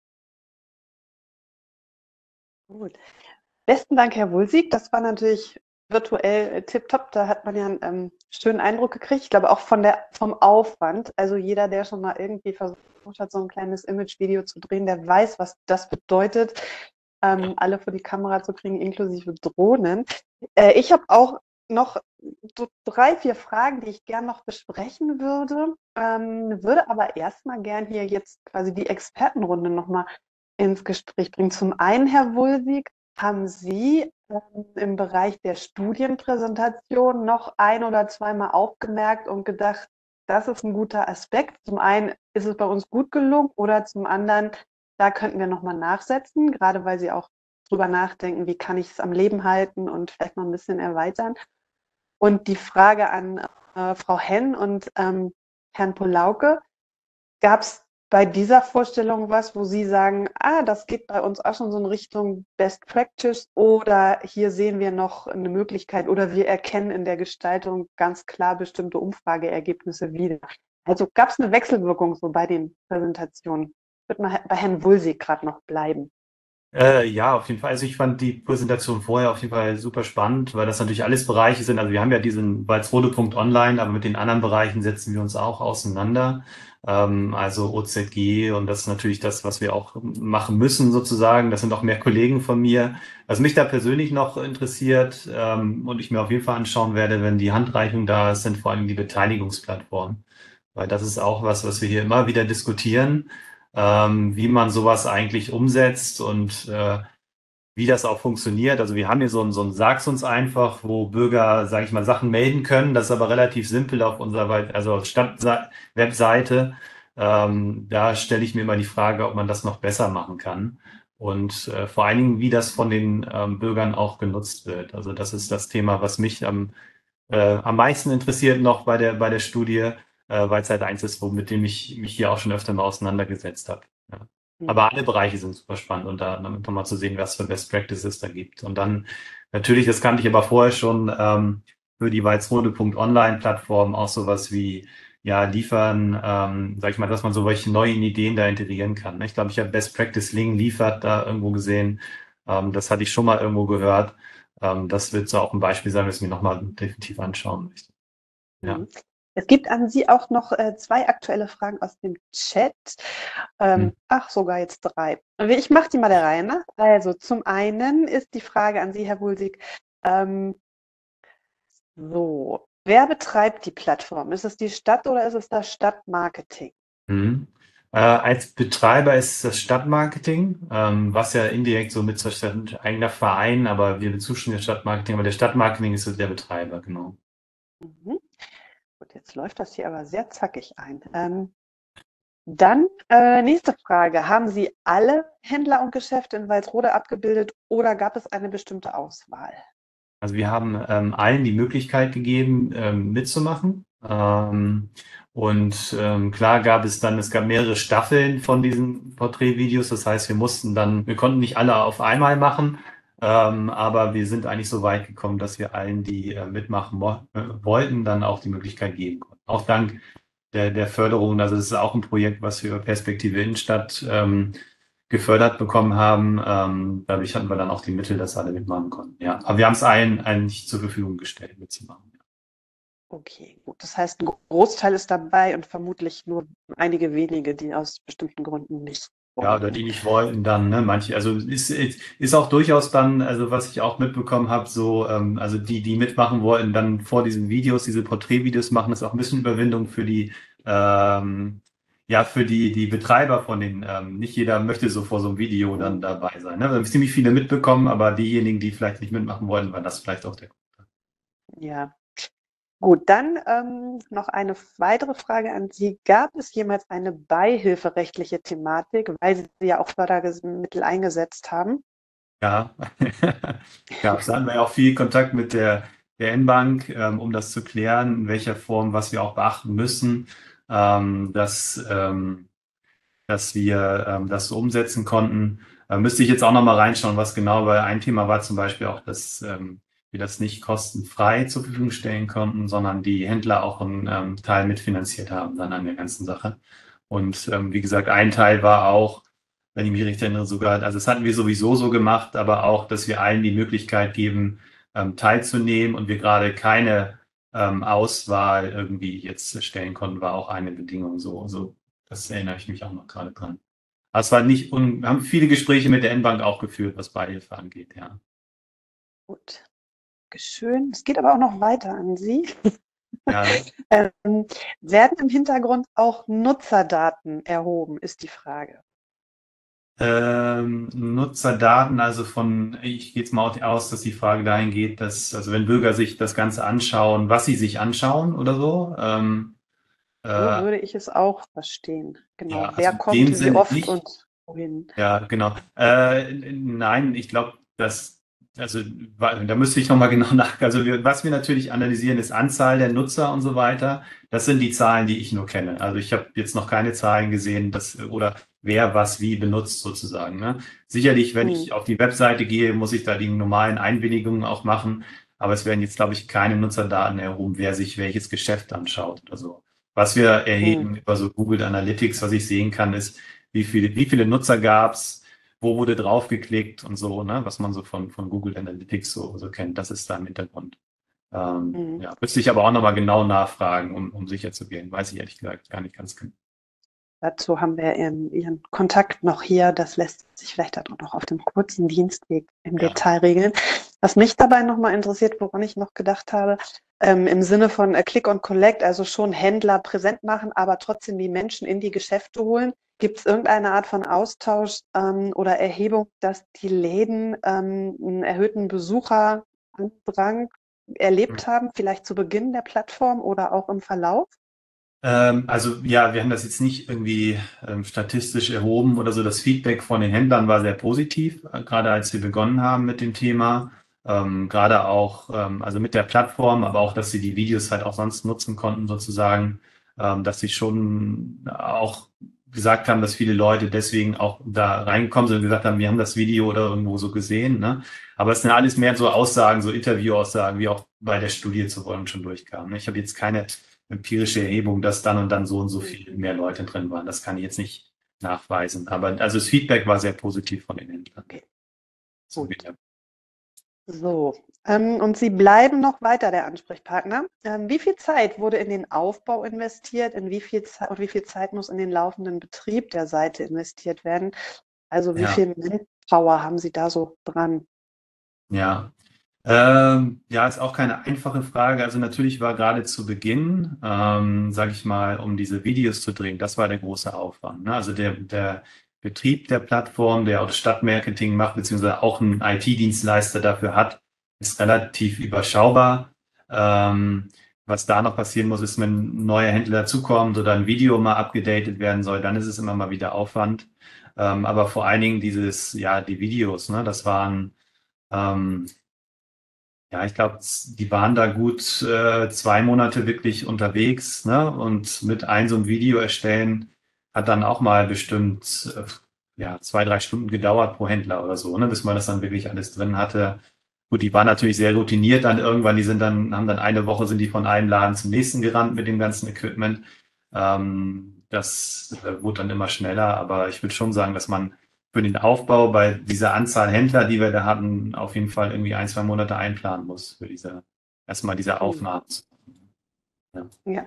Gut. Besten Dank, Herr Wulsig. Das war natürlich virtuell äh, tipptopp. Da hat man ja einen ähm, schönen Eindruck gekriegt. Ich glaube auch von der, vom Aufwand. Also jeder, der schon mal irgendwie versucht hat, so ein kleines Image-Video zu drehen, der weiß, was das bedeutet, ähm, alle vor die Kamera zu kriegen, inklusive Drohnen. Äh, ich habe auch noch so drei, vier Fragen, die ich gern noch besprechen würde. Ähm, würde aber erstmal gern hier jetzt quasi die Expertenrunde nochmal ins Gespräch bringen. Zum einen, Herr Wulsig, haben Sie ähm, im Bereich der Studienpräsentation noch ein- oder zweimal aufgemerkt und gedacht, das ist ein guter Aspekt. Zum einen ist es bei uns gut gelungen oder zum anderen, da könnten wir nochmal nachsetzen, gerade weil Sie auch drüber nachdenken, wie kann ich es am Leben halten und vielleicht noch ein bisschen erweitern. Und die Frage an äh, Frau Henn und ähm, Herrn Polauke, gab es bei dieser Vorstellung was, wo Sie sagen, ah, das geht bei uns auch schon so in Richtung Best Practice oder hier sehen wir noch eine Möglichkeit oder wir erkennen in der Gestaltung ganz klar bestimmte Umfrageergebnisse wieder. Also gab es eine Wechselwirkung so bei den Präsentationen? Ich würde mal bei Herrn Wulsig gerade noch bleiben. Äh, ja, auf jeden Fall. Also ich fand die Präsentation vorher auf jeden Fall super spannend, weil das natürlich alles Bereiche sind. Also wir haben ja diesen walsrode Punkt online, aber mit den anderen Bereichen setzen wir uns auch auseinander. Ähm, also O Z G, und das ist natürlich das, was wir auch machen müssen sozusagen. Das sind auch mehr Kollegen von mir. Was mich da persönlich noch interessiert ähm, und ich mir auf jeden Fall anschauen werde, wenn die Handreichung da ist, sind vor allem die Beteiligungsplattformen. Weil das ist auch was, was wir hier immer wieder diskutieren, ähm, wie man sowas eigentlich umsetzt und äh, wie das auch funktioniert. Also wir haben hier so ein, so ein Sag's uns einfach, wo Bürger, sage ich mal, Sachen melden können. Das ist aber relativ simpel auf unserer also Stadt-Webseite. Ähm, da stelle ich mir immer die Frage, ob man das noch besser machen kann. Und äh, vor allen Dingen, wie das von den ähm, Bürgern auch genutzt wird. Also das ist das Thema, was mich am, äh, am meisten interessiert noch bei der, bei der Studie, äh, weil es halt eins ist, mit dem ich mich hier auch schon öfter mal auseinandergesetzt habe. Ja. Aber alle Bereiche sind super spannend und da damit nochmal zu sehen, was für Best Practices da gibt. Und dann natürlich, das kannte ich aber vorher schon, ähm, für die walsrode Punkt online-Plattform auch sowas wie ja, liefern, ähm, sag ich mal, dass man so welche neuen Ideen da integrieren kann. Ich glaube, ich habe Best Practice Link liefert da irgendwo gesehen. Ähm, das hatte ich schon mal irgendwo gehört. Ähm, das wird so auch ein Beispiel sein, was ich mir nochmal definitiv anschauen möchte. Ja. Es gibt an Sie auch noch äh, zwei aktuelle Fragen aus dem Chat. Ähm, hm. Ach, sogar jetzt drei. Ich mache die mal der Reihe nach. Also zum einen ist die Frage an Sie, Herr Wulsig, ähm, so, wer betreibt die Plattform? Ist es die Stadt oder ist es das Stadtmarketing? Hm. Äh, als Betreiber ist es das Stadtmarketing, ähm, was ja indirekt so mit ein eigener Verein, aber wir bezustimmen das Stadtmarketing, aber der Stadtmarketing ist so der Betreiber, genau. Mhm. Gut, jetzt läuft das hier aber sehr zackig ein. Ähm, dann äh, nächste Frage. Haben Sie alle Händler und Geschäfte in Walsrode abgebildet oder gab es eine bestimmte Auswahl? Also wir haben ähm, allen die Möglichkeit gegeben, ähm, mitzumachen. Ähm, und ähm, klar gab es dann, es gab mehrere Staffeln von diesen Porträtvideos. Das heißt, wir mussten dann, wir konnten nicht alle auf einmal machen, ähm, aber wir sind eigentlich so weit gekommen, dass wir allen, die äh, mitmachen wo äh, wollten, dann auch die Möglichkeit geben konnten. Auch dank der, der Förderung. Also das ist auch ein Projekt, was wir über Perspektive Innenstadt ähm, gefördert bekommen haben. Ähm, dadurch hatten wir dann auch die Mittel, dass alle mitmachen konnten. Ja, aber wir haben es allen eigentlich zur Verfügung gestellt, mitzumachen. Okay, gut. Das heißt, ein Großteil ist dabei und vermutlich nur einige wenige, die aus bestimmten Gründen nicht wollen. Ja, oder die nicht wollten dann, ne? Manche, also ist, ist auch durchaus dann, also was ich auch mitbekommen habe, so, ähm, also die, die mitmachen wollten, dann vor diesen Videos, diese Porträtvideos machen, ist auch ein bisschen Überwindung für die, ähm, ja, für die, die Betreiber von den, ähm, nicht jeder möchte so vor so einem Video dann dabei sein. Ne? Wir haben ziemlich viele mitbekommen, aber diejenigen, die vielleicht nicht mitmachen wollten, war das vielleicht auch der Grund. Ja. Gut, dann ähm, noch eine weitere Frage an Sie. Gab es jemals eine beihilferechtliche Thematik, weil Sie ja auch Fördermittel eingesetzt haben? Ja, ja, da hatten wir ja auch viel Kontakt mit der, der N-Bank, ähm, um das zu klären, in welcher Form, was wir auch beachten müssen, ähm, dass, ähm, dass wir ähm, das so umsetzen konnten. Da müsste ich jetzt auch noch mal reinschauen, was genau, weil ein Thema war zum Beispiel auch, dass ähm, wir das nicht kostenfrei zur Verfügung stellen konnten, sondern die Händler auch einen ähm, Teil mitfinanziert haben dann an der ganzen Sache. Und ähm, wie gesagt, ein Teil war auch, wenn ich mich richtig erinnere, sogar, also das hatten wir sowieso so gemacht, aber auch, dass wir allen die Möglichkeit geben, ähm, teilzunehmen und wir gerade keine ähm, Auswahl irgendwie jetzt stellen konnten, war auch eine Bedingung so. So, das erinnere ich mich auch noch gerade dran. Aber es war nicht, und wir haben viele Gespräche mit der N-Bank auch geführt, was Beihilfe angeht, ja. Gut. Schön. Es geht aber auch noch weiter an Sie. Ja. ähm, werden im Hintergrund auch Nutzerdaten erhoben, ist die Frage. Ähm, Nutzerdaten, also von, ich gehe jetzt mal aus, dass die Frage dahin geht, dass, also wenn Bürger sich das Ganze anschauen, was sie sich anschauen oder so. Ähm, so äh, würde ich es auch verstehen. Genau. Ja, also wer kommt, wie Sinne oft nicht. und wohin. Ja, genau. Äh, nein, ich glaube, dass, also da müsste ich nochmal genau nach. Also wir, was wir natürlich analysieren, ist Anzahl der Nutzer und so weiter. Das sind die Zahlen, die ich nur kenne. Also ich habe jetzt noch keine Zahlen gesehen, dass, oder wer was wie benutzt sozusagen. Ne? Sicherlich, wenn hm. ich auf die Webseite gehe, muss ich da die normalen Einwilligungen auch machen. Aber es werden jetzt, glaube ich, keine Nutzerdaten erhoben, wer sich welches Geschäft anschaut oder so. Was wir erheben hm. über so Google Analytics, was ich sehen kann, ist, wie viele, wie viele Nutzer gab es, wo wurde draufgeklickt und so, ne, was man so von, von Google Analytics so, so kennt. Das ist da im Hintergrund. Ähm, Mhm. ja, müsste ich aber auch nochmal genau nachfragen, um, um sicher zu gehen. Weiß ich ehrlich gesagt gar nicht ganz genau. Dazu haben wir Ihren, Ihren Kontakt noch hier. Das lässt sich vielleicht auch noch auf dem kurzen Dienstweg im Ja. Detail regeln. Was mich dabei nochmal interessiert, woran ich noch gedacht habe, ähm, im Sinne von äh, Click und Collect, also schon Händler präsent machen, aber trotzdem die Menschen in die Geschäfte holen. Gibt es irgendeine Art von Austausch ähm, oder Erhebung, dass die Läden ähm, einen erhöhten Besucherandrang erlebt haben, vielleicht zu Beginn der Plattform oder auch im Verlauf? Ähm, also ja, wir haben das jetzt nicht irgendwie ähm, statistisch erhoben oder so. Das Feedback von den Händlern war sehr positiv, äh, gerade als wir begonnen haben mit dem Thema. Ähm, gerade auch, ähm, also mit der Plattform, aber auch, dass sie die Videos halt auch sonst nutzen konnten sozusagen, ähm, dass sie schon auch gesagt haben, dass viele Leute deswegen auch da reingekommen sind und gesagt haben, wir haben das Video oder irgendwo so gesehen, ne? Aber es sind alles mehr so Aussagen, so Interviewaussagen, wie auch bei der Studie zu wollen schon durchkamen. Ich habe jetzt keine empirische Erhebung, dass dann und dann so und so viel mehr Leute drin waren. Das kann ich jetzt nicht nachweisen. Aber also das Feedback war sehr positiv von den Händlern. Okay. So Gut. wieder. So, ähm, und Sie bleiben noch weiter der Ansprechpartner. Ähm, wie viel Zeit wurde in den Aufbau investiert? In wie viel Zeit und wie viel Zeit muss in den laufenden Betrieb der Seite investiert werden? Also wie Ja. viel Manpower haben Sie da so dran? Ja. Ähm, ja, ist auch keine einfache Frage. Also natürlich war gerade zu Beginn, ähm, sage ich mal, um diese Videos zu drehen, das war der große Aufwand. Ne? Also der, der Betrieb der Plattform, der auch das Stadtmarketing macht, beziehungsweise auch einen I T-Dienstleister dafür hat, ist relativ überschaubar. Ähm, was da noch passieren muss, ist, wenn ein neuer Händler dazukommt oder ein Video mal abgedatet werden soll, dann ist es immer mal wieder Aufwand. Ähm, aber vor allen Dingen dieses, ja, die Videos, ne, das waren, ähm, ja, ich glaube, die waren da gut äh, zwei Monate wirklich unterwegs, ne? Und mit ein so einem Video erstellen hat dann auch mal bestimmt äh, ja, zwei, drei Stunden gedauert pro Händler oder so, ne? Bis man das dann wirklich alles drin hatte. Gut, die waren natürlich sehr routiniert dann irgendwann, die sind dann, haben dann eine Woche sind die von einem Laden zum nächsten gerannt mit dem ganzen Equipment. Ähm, das äh, wurde dann immer schneller, aber ich würde schon sagen, dass man für den Aufbau bei dieser Anzahl Händler, die wir da hatten, auf jeden Fall irgendwie ein, zwei Monate einplanen muss für diese, erstmal diese Aufnahmen. Ja. Ja.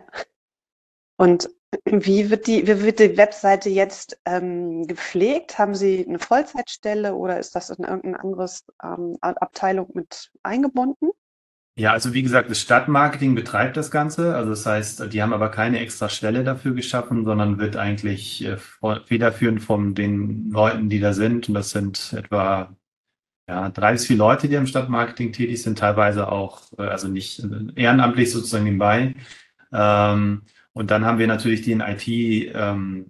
Und wie wird die, wie wird die Webseite jetzt ähm, gepflegt? Haben Sie eine Vollzeitstelle oder ist das in irgendeine andere ähm, Abteilung mit eingebunden? Ja, also wie gesagt, das Stadtmarketing betreibt das Ganze. Also das heißt, die haben aber keine extra Stelle dafür geschaffen, sondern wird eigentlich äh, federführend von den Leuten, die da sind. Und das sind etwa ja, drei bis vier Leute, die am Stadtmarketing tätig sind, teilweise auch, äh, also nicht äh, ehrenamtlich sozusagen nebenbei. Ähm, und dann haben wir natürlich den I T ähm,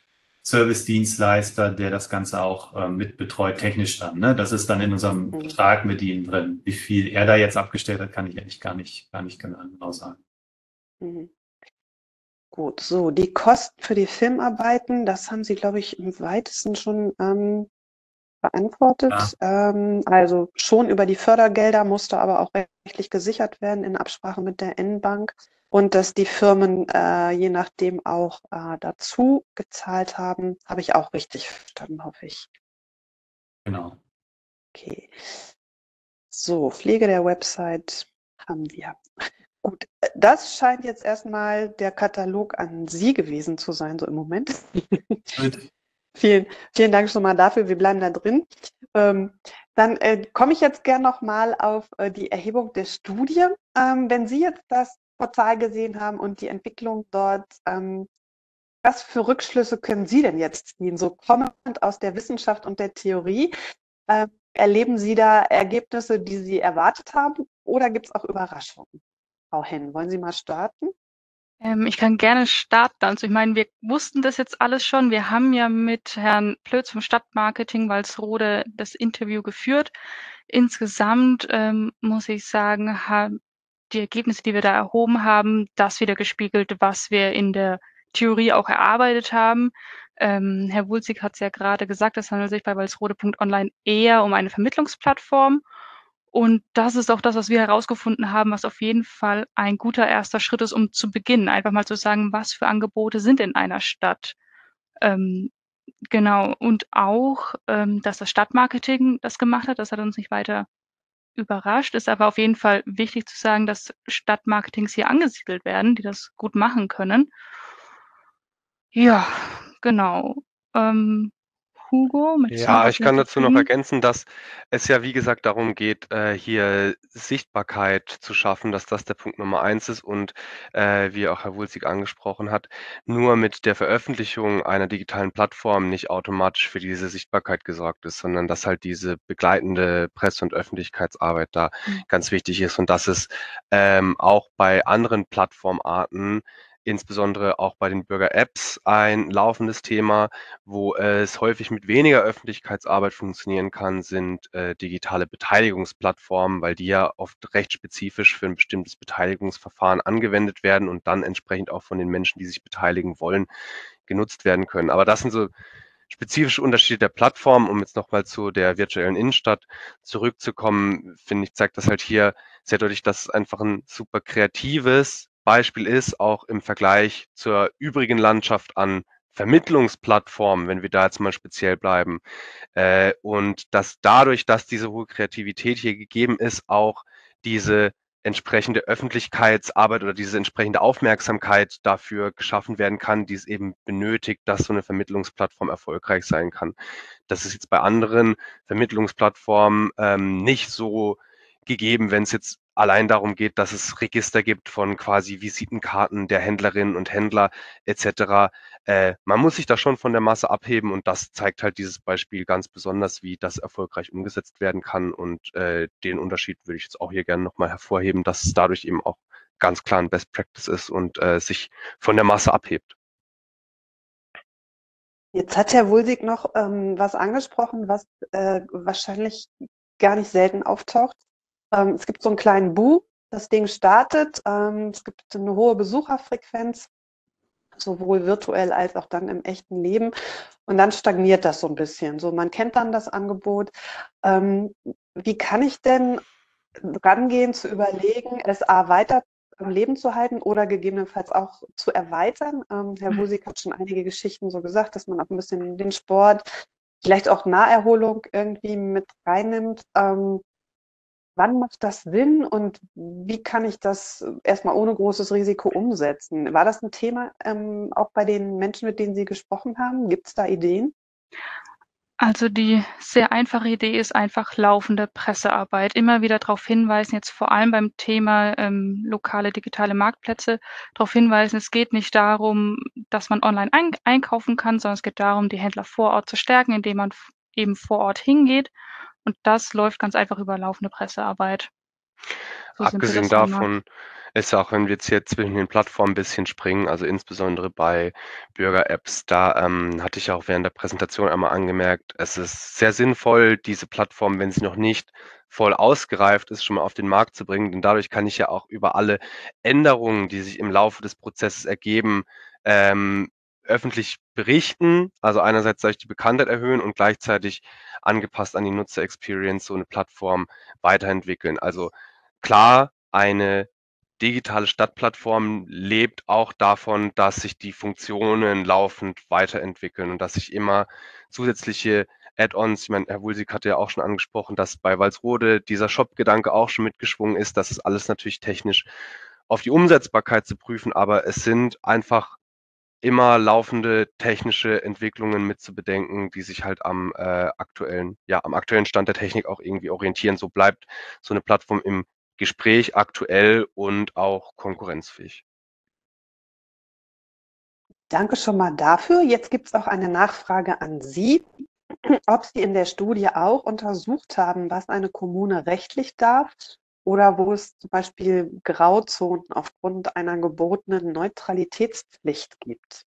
Service-Dienstleister, der das Ganze auch äh, mit betreut, technisch dann. Ne? Das ist dann in unserem Mhm. Vertrag mit ihnen drin. Wie viel er da jetzt abgestellt hat, kann ich eigentlich gar nicht, gar nicht genau sagen. Mhm. Gut, so die Kosten für die Filmarbeiten, das haben Sie, glaube ich, im weitesten schon ähm, beantwortet. Ähm, also schon über die Fördergelder, musste aber auch rechtlich gesichert werden in Absprache mit der N-Bank. Und dass die Firmen äh, je nachdem auch äh, dazu gezahlt haben, habe ich auch richtig verstanden, hoffe ich. Genau. Okay. So, Pflege der Website haben wir. Gut, das scheint jetzt erstmal der Katalog an Sie gewesen zu sein, so im Moment. Gut. Vielen, vielen Dank schon mal dafür. Wir bleiben da drin. Ähm, dann äh, komme ich jetzt gern nochmal auf äh, die Erhebung der Studie. Ähm, wenn Sie jetzt das Portal gesehen haben und die Entwicklung dort, ähm, was für Rückschlüsse können Sie denn jetzt ziehen, so kommend aus der Wissenschaft und der Theorie? Ähm, erleben Sie da Ergebnisse, die Sie erwartet haben, oder gibt es auch Überraschungen? Frau Henn, wollen Sie mal starten? Ähm, ich kann gerne starten. Also ich meine, wir wussten das jetzt alles schon. Wir haben ja mit Herrn Plötz vom Stadtmarketing Walsrode das Interview geführt. Insgesamt ähm, muss ich sagen, haben die Ergebnisse, die wir da erhoben haben, das wieder gespiegelt, was wir in der Theorie auch erarbeitet haben. Ähm, Herr Wulzig hat es ja gerade gesagt, es handelt sich bei walsrode Punkt online eher um eine Vermittlungsplattform. Und das ist auch das, was wir herausgefunden haben, was auf jeden Fall ein guter erster Schritt ist, um zu beginnen. Einfach mal zu sagen, was für Angebote sind in einer Stadt. Ähm, genau, und auch, ähm, dass das Stadtmarketing das gemacht hat, das hat uns nicht weiter überrascht, ist aber auf jeden Fall wichtig zu sagen, dass Stadtmarketings hier angesiedelt werden, die das gut machen können. Ja, genau. Ähm, Hugo, möchtest du noch Ja, was ich kann dazu noch hinzufügen? ergänzen, dass es ja, wie gesagt, darum geht, äh, hier Sichtbarkeit zu schaffen, dass das der Punkt Nummer eins ist und, äh, wie auch Herr Wulzig angesprochen hat, nur mit der Veröffentlichung einer digitalen Plattform nicht automatisch für diese Sichtbarkeit gesorgt ist, sondern dass halt diese begleitende Presse und Öffentlichkeitsarbeit da Mhm. ganz wichtig ist und dass es, ähm, auch bei anderen Plattformarten, insbesondere auch bei den Bürger-Apps, ein laufendes Thema, wo es häufig mit weniger Öffentlichkeitsarbeit funktionieren kann, sind, äh, digitale Beteiligungsplattformen, weil die ja oft recht spezifisch für ein bestimmtes Beteiligungsverfahren angewendet werden und dann entsprechend auch von den Menschen, die sich beteiligen wollen, genutzt werden können. Aber das sind so spezifische Unterschiede der Plattform. Um jetzt noch mal zu der virtuellen Innenstadt zurückzukommen, finde ich, zeigt das halt hier sehr deutlich, dass es einfach ein super kreatives Beispiel ist, auch im Vergleich zur übrigen Landschaft an Vermittlungsplattformen, wenn wir da jetzt mal speziell bleiben. Äh, und dass dadurch, dass diese hohe Kreativität hier gegeben ist, auch diese entsprechende Öffentlichkeitsarbeit oder diese entsprechende Aufmerksamkeit dafür geschaffen werden kann, die es eben benötigt, dass so eine Vermittlungsplattform erfolgreich sein kann. Das ist jetzt bei anderen Vermittlungsplattformen ähm, nicht so gegeben, wenn es jetzt allein darum geht, dass es Register gibt von quasi Visitenkarten der Händlerinnen und Händler et cetera. Äh, man muss sich da schon von der Masse abheben und das zeigt halt dieses Beispiel ganz besonders, wie das erfolgreich umgesetzt werden kann und äh, den Unterschied würde ich jetzt auch hier gerne nochmal hervorheben, dass es dadurch eben auch ganz klar ein Best Practice ist und äh, sich von der Masse abhebt. Jetzt hat Herr Wulsig noch ähm, was angesprochen, was äh, wahrscheinlich gar nicht selten auftaucht. Ähm, es gibt so einen kleinen Boom, das Ding startet, ähm, es gibt eine hohe Besucherfrequenz, sowohl virtuell als auch dann im echten Leben. Und dann stagniert das so ein bisschen. So, man kennt dann das Angebot. Ähm, wie kann ich denn rangehen, zu überlegen, es A weiter am Leben zu halten oder gegebenenfalls auch zu erweitern? Ähm, Herr Wusig hat schon einige Geschichten so gesagt, dass man auch ein bisschen den Sport, vielleicht auch Naherholung irgendwie mit reinnimmt. Ähm, wann macht das Sinn und wie kann ich das erstmal ohne großes Risiko umsetzen? War das ein Thema ähm, auch bei den Menschen, mit denen Sie gesprochen haben? Gibt es da Ideen? Also die sehr einfache Idee ist einfach laufende Pressearbeit. Immer wieder darauf hinweisen, jetzt vor allem beim Thema ähm, lokale digitale Marktplätze, darauf hinweisen, es geht nicht darum, dass man online ein einkaufen kann, sondern es geht darum, die Händler vor Ort zu stärken, indem man eben vor Ort hingeht. Und das läuft ganz einfach über laufende Pressearbeit. So simpel Abgesehen das dann macht. davon ist auch, wenn wir jetzt hier zwischen den Plattformen ein bisschen springen, also insbesondere bei Bürger-Apps, da ähm, hatte ich auch während der Präsentation einmal angemerkt, es ist sehr sinnvoll, diese Plattform, wenn sie noch nicht voll ausgereift ist, schon mal auf den Markt zu bringen. Denn dadurch kann ich ja auch über alle Änderungen, die sich im Laufe des Prozesses ergeben, ähm, öffentlich berichten. Also einerseits soll ich die Bekanntheit erhöhen und gleichzeitig angepasst an die Nutzer-Experience so eine Plattform weiterentwickeln. Also klar, eine digitale Stadtplattform lebt auch davon, dass sich die Funktionen laufend weiterentwickeln und dass sich immer zusätzliche Add-ons, ich meine, Herr Wulsig hatte ja auch schon angesprochen, dass bei Walsrode dieser Shop-Gedanke auch schon mitgeschwungen ist. Das ist alles natürlich technisch auf die Umsetzbarkeit zu prüfen, aber es sind einfach immer laufende technische Entwicklungen mit zu bedenken, die sich halt am äh, aktuellen, ja, am aktuellen Stand der Technik auch irgendwie orientieren. So bleibt so eine Plattform im Gespräch aktuell und auch konkurrenzfähig. Danke schon mal dafür. Jetzt gibt es auch eine Nachfrage an Sie, ob Sie in der Studie auch untersucht haben, was eine Kommune rechtlich darf oder wo es zum Beispiel Grauzonen aufgrund einer gebotenen Neutralitätspflicht gibt.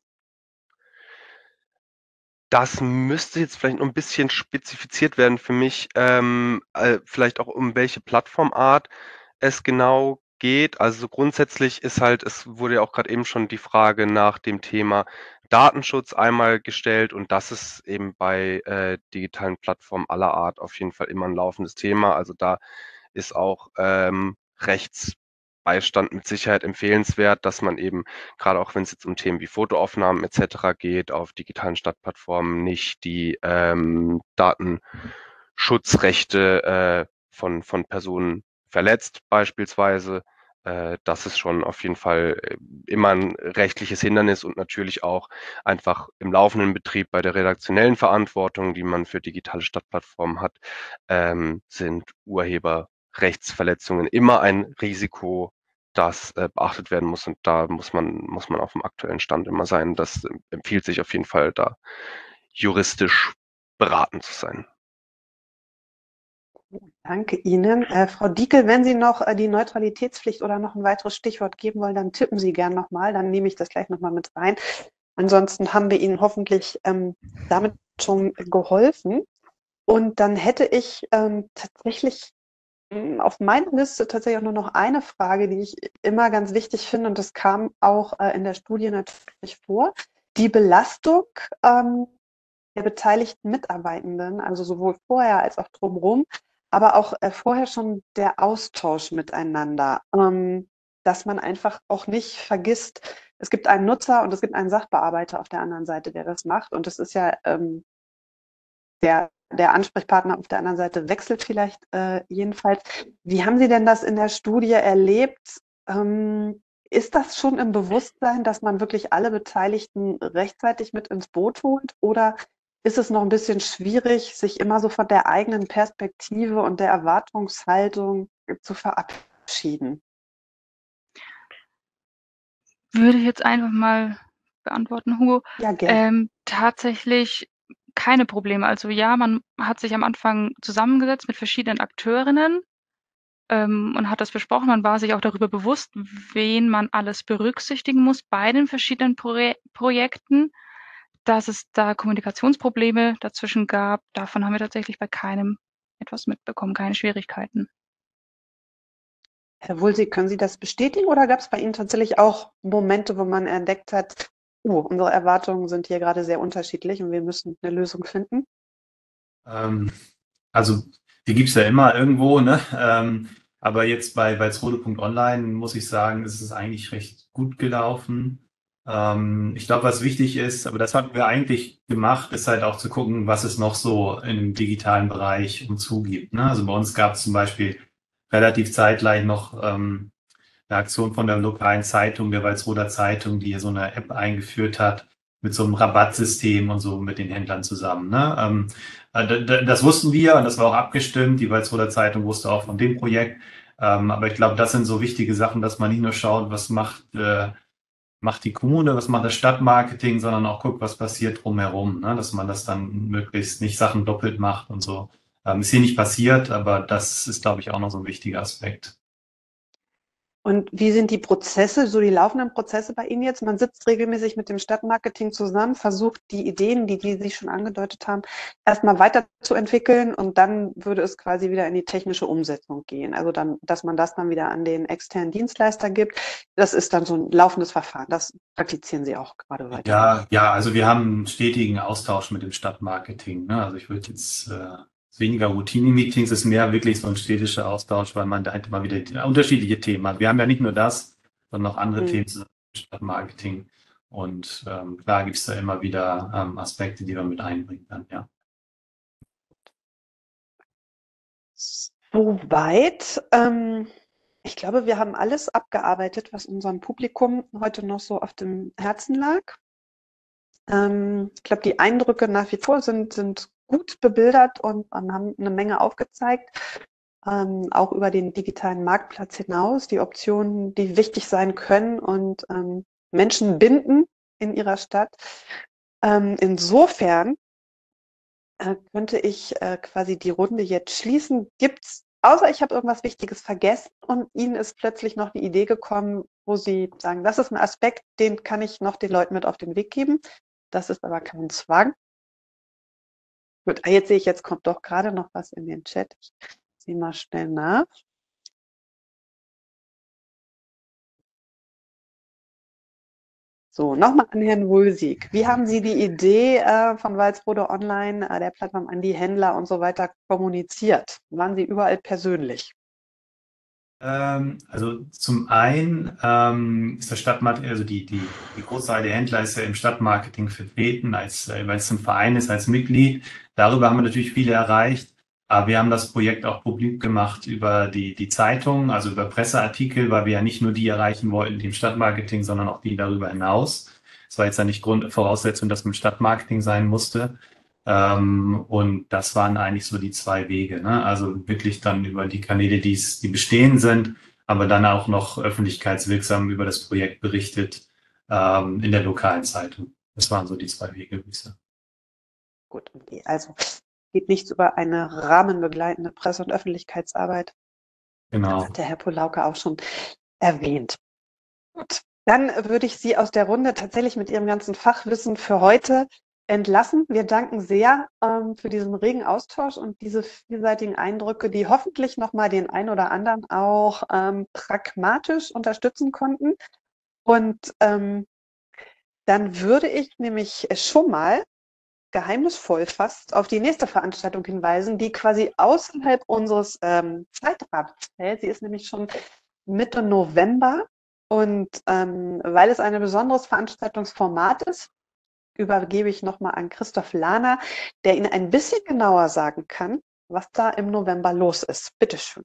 Das müsste jetzt vielleicht noch ein bisschen spezifiziert werden für mich, ähm, äh, vielleicht auch um welche Plattformart es genau geht. Also, so grundsätzlich ist halt es wurde ja auch gerade eben schon die Frage nach dem Thema Datenschutz einmal gestellt und das ist eben bei, äh, digitalen Plattformen aller Art auf jeden Fall immer ein laufendes Thema. Also, da ist auch, ähm, Rechts Beistand mit Sicherheit empfehlenswert, dass man eben, gerade auch wenn es jetzt um Themen wie Fotoaufnahmen et cetera geht, auf digitalen Stadtplattformen nicht die ähm, Datenschutzrechte äh, von, von Personen verletzt beispielsweise. Äh, das ist schon auf jeden Fall äh, immer ein rechtliches Hindernis und natürlich auch einfach im laufenden Betrieb bei der redaktionellen Verantwortung, die man für digitale Stadtplattformen hat, ähm, sind Urheberrechtsverletzungen immer ein Risiko, das äh, beachtet werden muss. Und da muss man, muss man auf dem aktuellen Stand immer sein. Das äh, empfiehlt sich auf jeden Fall, da juristisch beraten zu sein. Danke Ihnen. Äh, Frau Diekel, wenn Sie noch äh, die Neutralitätspflicht oder noch ein weiteres Stichwort geben wollen, dann tippen Sie gern nochmal, dann nehme ich das gleich nochmal mit rein. Ansonsten haben wir Ihnen hoffentlich ähm, damit schon geholfen. Und dann hätte ich ähm, tatsächlich mh, auf meiner Liste tatsächlich auch nur noch eine Frage, die ich immer ganz wichtig finde, und das kam auch äh, in der Studie natürlich vor. Die Belastung ähm, der beteiligten Mitarbeitenden, also sowohl vorher als auch drumherum, aber auch äh, vorher schon der Austausch miteinander, ähm, dass man einfach auch nicht vergisst, es gibt einen Nutzer und es gibt einen Sachbearbeiter auf der anderen Seite, der das macht. Und das ist ja ähm, der, der Ansprechpartner auf der anderen Seite wechselt vielleicht äh, jedenfalls. Wie haben Sie denn das in der Studie erlebt? Ähm, ist das schon im Bewusstsein, dass man wirklich alle Beteiligten rechtzeitig mit ins Boot holt? Oder ist es noch ein bisschen schwierig, sich immer so von der eigenen Perspektive und der Erwartungshaltung zu verabschieden? Würde ich jetzt einfach mal beantworten, Hugo. Ja, gerne. Ähm, tatsächlich keine Probleme. Also ja, man hat sich am Anfang zusammengesetzt mit verschiedenen Akteurinnen ähm, und hat das besprochen. Man war sich auch darüber bewusst, wen man alles berücksichtigen muss bei den verschiedenen Proje Projekten. Dass es da Kommunikationsprobleme dazwischen gab, davon haben wir tatsächlich bei keinem etwas mitbekommen, keine Schwierigkeiten. Herr Wulsig, können Sie das bestätigen oder gab es bei Ihnen tatsächlich auch Momente, wo man entdeckt hat, oh, unsere Erwartungen sind hier gerade sehr unterschiedlich und wir müssen eine Lösung finden? Ähm, also die gibt es ja immer irgendwo, ne? Ähm, aber jetzt bei walsrode Punkt online muss ich sagen, ist es eigentlich recht gut gelaufen. Ähm, ich glaube, was wichtig ist, aber das hatten wir eigentlich gemacht, ist halt auch zu gucken, was es noch so im digitalen Bereich umzugibt. Ne? Also bei uns gab es zum Beispiel relativ zeitgleich noch ähm, eine Aktion von der lokalen Zeitung, der Walsroder Zeitung, die hier so eine App eingeführt hat mit so einem Rabattsystem und so mit den Händlern zusammen. Ne? Ähm, äh, das wussten wir und das war auch abgestimmt. Die Walsroder Zeitung wusste auch von dem Projekt. Ähm, aber ich glaube, das sind so wichtige Sachen, dass man nicht nur schaut, was macht, äh, macht die Kommune, was macht das Stadtmarketing, sondern auch guckt, was passiert drumherum. Ne? Dass man das dann möglichst nicht Sachen doppelt macht und so. Ähm, ist hier nicht passiert, aber das ist, glaube ich, auch noch so ein wichtiger Aspekt. Und wie sind die Prozesse, so die laufenden Prozesse bei Ihnen jetzt? Man sitzt regelmäßig mit dem Stadtmarketing zusammen, versucht die Ideen, die, die Sie schon angedeutet haben, erstmal weiterzuentwickeln und dann würde es quasi wieder in die technische Umsetzung gehen. Also dann, dass man das dann wieder an den externen Dienstleister gibt. Das ist dann so ein laufendes Verfahren. Das praktizieren Sie auch gerade weiter. Ja, ja, also wir haben einen stetigen Austausch mit dem Stadtmarketing. Ne? Also ich würde jetzt äh, weniger Routine-Meetings, ist mehr wirklich so ein städtischer Austausch, weil man da halt immer wieder die, unterschiedliche Themen hat. Wir haben ja nicht nur das, sondern auch andere mhm. Themen zum Stadtmarketing. Und ähm, klar gibt es da immer wieder ähm, Aspekte, die man mit einbringen kann, ja. Soweit. Ähm, ich glaube, wir haben alles abgearbeitet, was unserem Publikum heute noch so auf dem Herzen lag. Ähm, ich glaube, die Eindrücke nach wie vor sind, sind gut bebildert und, und haben eine Menge aufgezeigt, ähm, auch über den digitalen Marktplatz hinaus, die Optionen, die wichtig sein können und ähm, Menschen binden in ihrer Stadt. Ähm, insofern äh, könnte ich äh, quasi die Runde jetzt schließen. Gibt's, außer ich habe irgendwas Wichtiges vergessen und Ihnen ist plötzlich noch eine Idee gekommen, wo Sie sagen, das ist ein Aspekt, den kann ich noch den Leuten mit auf den Weg geben. Das ist aber kein Zwang. Gut, jetzt sehe ich, jetzt kommt doch gerade noch was in den Chat. Ich sehe mal schnell nach. So, nochmal an Herrn Wulsig. Wie haben Sie die Idee äh, von Walsrode Online, äh, der Plattform, an die Händler und so weiter kommuniziert? Waren Sie überall persönlich? Ähm, also zum einen ähm, ist der Stadtmarketing, also die, die, die Großzahl der Händler ist ja im Stadtmarketing vertreten, als, äh, weil es ein Verein ist, als Mitglied. Darüber haben wir natürlich viele erreicht. Aber wir haben das Projekt auch publik gemacht über die, die Zeitung, also über Presseartikel, weil wir ja nicht nur die erreichen wollten, die im Stadtmarketing, sondern auch die darüber hinaus. Es war jetzt ja nicht Grund, Voraussetzung, dass man im Stadtmarketing sein musste. Ähm, und das waren eigentlich so die zwei Wege, ne? Also wirklich dann über die Kanäle, die es, die bestehend sind, aber dann auch noch öffentlichkeitswirksam über das Projekt berichtet, ähm, in der lokalen Zeitung. Das waren so die zwei Wege, würde ich sagen. Gut, okay. Also geht nichts über eine rahmenbegleitende Presse- und Öffentlichkeitsarbeit. Genau. Das hat der Herr Polauke auch schon erwähnt. Gut, dann würde ich Sie aus der Runde tatsächlich mit Ihrem ganzen Fachwissen für heute entlassen. Wir danken sehr ähm, für diesen regen Austausch und diese vielseitigen Eindrücke, die hoffentlich nochmal den einen oder anderen auch ähm, pragmatisch unterstützen konnten. Und ähm, dann würde ich nämlich schon mal geheimnisvoll fast auf die nächste Veranstaltung hinweisen, die quasi außerhalb unseres ähm, Zeitrahmens fällt. Sie ist nämlich schon Mitte November und ähm, weil es ein besonderes Veranstaltungsformat ist, übergebe ich nochmal an Christoph Lahner, der Ihnen ein bisschen genauer sagen kann, was da im November los ist. Bitte schön.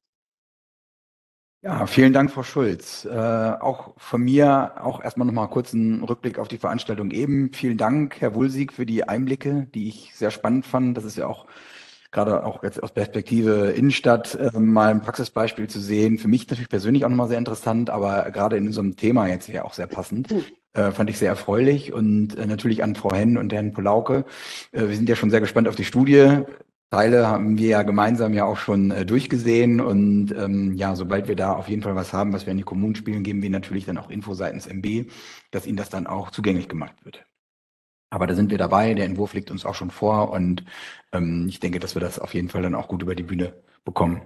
Ja, vielen Dank, Frau Schulz. Äh, auch von mir auch erstmal nochmal kurz einen Rückblick auf die Veranstaltung eben. Vielen Dank, Herr Wulsig, für die Einblicke, die ich sehr spannend fand. Das ist ja auch gerade auch jetzt aus Perspektive Innenstadt äh, mal ein Praxisbeispiel zu sehen. Für mich natürlich persönlich auch nochmal sehr interessant, aber gerade in unserem Thema jetzt ja auch sehr passend. Äh, fand ich sehr erfreulich und äh, natürlich an Frau Henn und Herrn Polauke. Äh, wir sind ja schon sehr gespannt auf die Studie. Teile haben wir ja gemeinsam ja auch schon äh, durchgesehen und ähm, ja, sobald wir da auf jeden Fall was haben, was wir an die Kommunen spielen, geben wir natürlich dann auch Info seitens M B, dass ihnen das dann auch zugänglich gemacht wird. Aber da sind wir dabei, der Entwurf liegt uns auch schon vor und ähm, ich denke, dass wir das auf jeden Fall dann auch gut über die Bühne bekommen.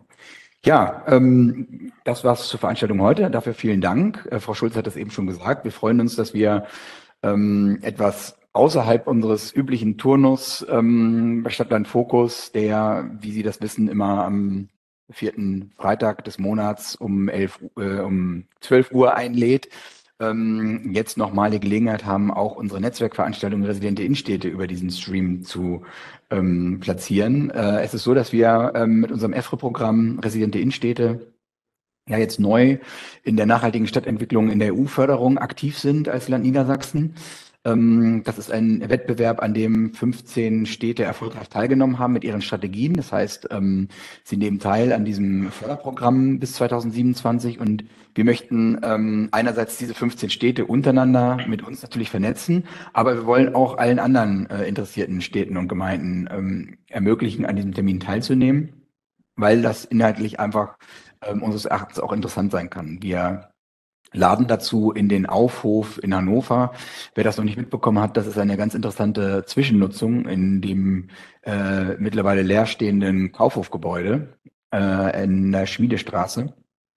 Ja, ähm, das war's zur Veranstaltung heute. Dafür vielen Dank. Äh, Frau Schulz hat das eben schon gesagt. Wir freuen uns, dass wir ähm, etwas außerhalb unseres üblichen Turnus ähm, bei Stadtland Fokus, der, wie Sie das wissen, immer am vierten Freitag des Monats um elf, äh, um zwölf Uhr einlädt, ähm, jetzt nochmal die Gelegenheit haben, auch unsere Netzwerkveranstaltung Residente Innenstädte über diesen Stream zu ähm, platzieren. Äh, es ist so, dass wir ähm, mit unserem E F R E-Programm Residente Innenstädte ja jetzt neu in der nachhaltigen Stadtentwicklung in der E U-Förderung aktiv sind als Land Niedersachsen. Ähm, das ist ein Wettbewerb, an dem fünfzehn Städte erfolgreich teilgenommen haben mit ihren Strategien. Das heißt, ähm, sie nehmen teil an diesem Förderprogramm bis zweitausendsiebenundzwanzig und wir möchten ähm, einerseits diese fünfzehn Städte untereinander mit uns natürlich vernetzen, aber wir wollen auch allen anderen äh, interessierten Städten und Gemeinden ähm, ermöglichen, an diesem Termin teilzunehmen, weil das inhaltlich einfach ähm, unseres Erachtens auch interessant sein kann. Wir laden dazu in den Aufhof in Hannover. Wer das noch nicht mitbekommen hat, das ist eine ganz interessante Zwischennutzung in dem äh, mittlerweile leerstehenden Kaufhofgebäude äh, in der Schmiedestraße.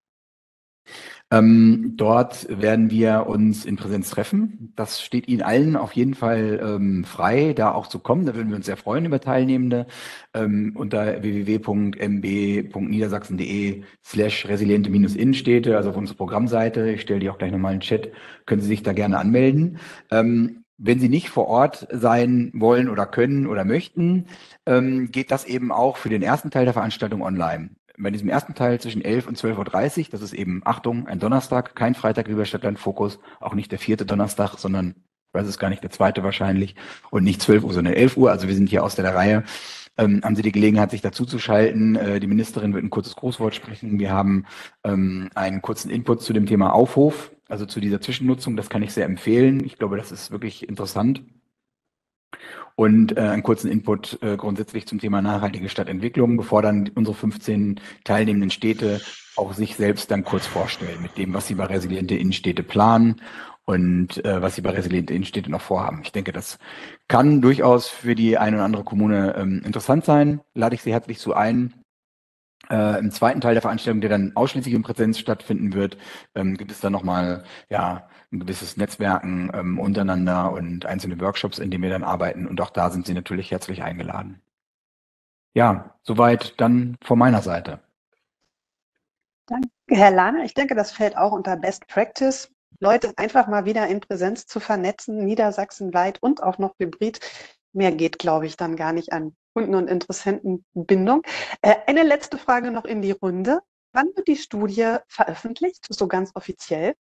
Ähm, dort werden wir uns in Präsenz treffen. Das steht Ihnen allen auf jeden Fall ähm, frei, da auch zu kommen. Da würden wir uns sehr freuen über Teilnehmende. Ähm, unter w w w punkt m b punkt niedersachsen punkt de slash resiliente Innenstädte, also auf unserer Programmseite, ich stelle die auch gleich nochmal in den Chat, können Sie sich da gerne anmelden. Ähm, Wenn Sie nicht vor Ort sein wollen oder können oder möchten, ähm, geht das eben auch für den ersten Teil der Veranstaltung online. Bei diesem ersten Teil zwischen elf und zwölf Uhr dreißig, das ist eben, Achtung, ein Donnerstag, kein Freitag über Stadtland Fokus, auch nicht der vierte Donnerstag, sondern, ich weiß es gar nicht, der zweite wahrscheinlich und nicht zwölf Uhr, sondern elf Uhr, also wir sind hier aus der Reihe. Ähm, haben Sie die Gelegenheit, sich dazu zu schalten. Äh, die Ministerin wird ein kurzes Grußwort sprechen. Wir haben ähm, einen kurzen Input zu dem Thema Aufhof, also zu dieser Zwischennutzung. Das kann ich sehr empfehlen. Ich glaube, das ist wirklich interessant. Und äh, einen kurzen Input äh, grundsätzlich zum Thema nachhaltige Stadtentwicklung, bevor dann unsere fünfzehn teilnehmenden Städte auch sich selbst dann kurz vorstellen mit dem, was sie bei Resiliente Innenstädte planen und äh, was sie bei Resiliente Innenstädte noch vorhaben. Ich denke, das kann durchaus für die eine oder andere Kommune ähm, interessant sein. Lade ich Sie herzlich zu ein. Äh, Im zweiten Teil der Veranstaltung, der dann ausschließlich in Präsenz stattfinden wird, ähm, gibt es dann nochmal ja, ein gewisses Netzwerken ähm, untereinander und einzelne Workshops, in denen wir dann arbeiten. Und auch da sind Sie natürlich herzlich eingeladen. Ja, soweit dann von meiner Seite. Danke. Herr Lahner, ich denke, das fällt auch unter Best Practice. Leute einfach mal wieder in Präsenz zu vernetzen, niedersachsenweit und auch noch hybrid. Mehr geht, glaube ich, dann gar nicht an Kunden- und Interessentenbindung. Äh, eine letzte Frage noch in die Runde. Wann wird die Studie veröffentlicht, so ganz offiziell?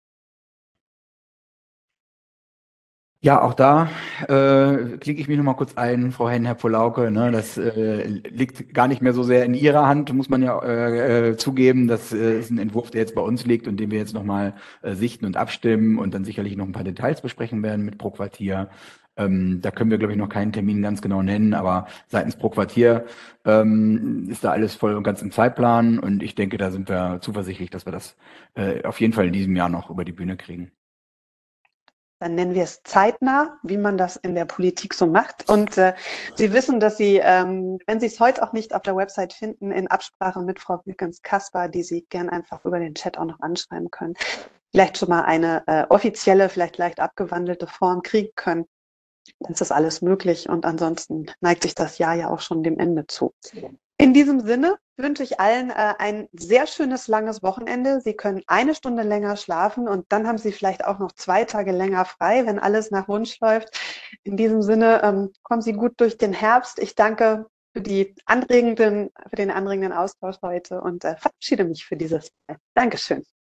Ja, auch da äh, klicke ich mich noch mal kurz ein, Frau Henn, Herr Polauke. Ne, das äh, liegt gar nicht mehr so sehr in Ihrer Hand, muss man ja äh, äh, zugeben. Das äh, ist ein Entwurf, der jetzt bei uns liegt und den wir jetzt noch mal äh, sichten und abstimmen und dann sicherlich noch ein paar Details besprechen werden mit Pro Quartier. Ähm, da können wir, glaube ich, noch keinen Termin ganz genau nennen, aber seitens Pro Quartier ähm, ist da alles voll und ganz im Zeitplan und ich denke, da sind wir zuversichtlich, dass wir das äh, auf jeden Fall in diesem Jahr noch über die Bühne kriegen. Dann nennen wir es zeitnah, wie man das in der Politik so macht. Und äh, Sie wissen, dass Sie, ähm, wenn Sie es heute auch nicht auf der Website finden, in Absprache mit Frau Wilkens-Kasper, die Sie gern einfach über den Chat auch noch anschreiben können, vielleicht schon mal eine äh, offizielle, vielleicht leicht abgewandelte Form kriegen können. Dann ist das alles möglich und ansonsten neigt sich das Jahr ja auch schon dem Ende zu. In diesem Sinne wünsche ich allen äh, ein sehr schönes, langes Wochenende. Sie können eine Stunde länger schlafen und dann haben Sie vielleicht auch noch zwei Tage länger frei, wenn alles nach Wunsch läuft. In diesem Sinne ähm, kommen Sie gut durch den Herbst. Ich danke für, die anregenden, für den anregenden Austausch heute und äh, verabschiede mich für dieses Mal. Dankeschön.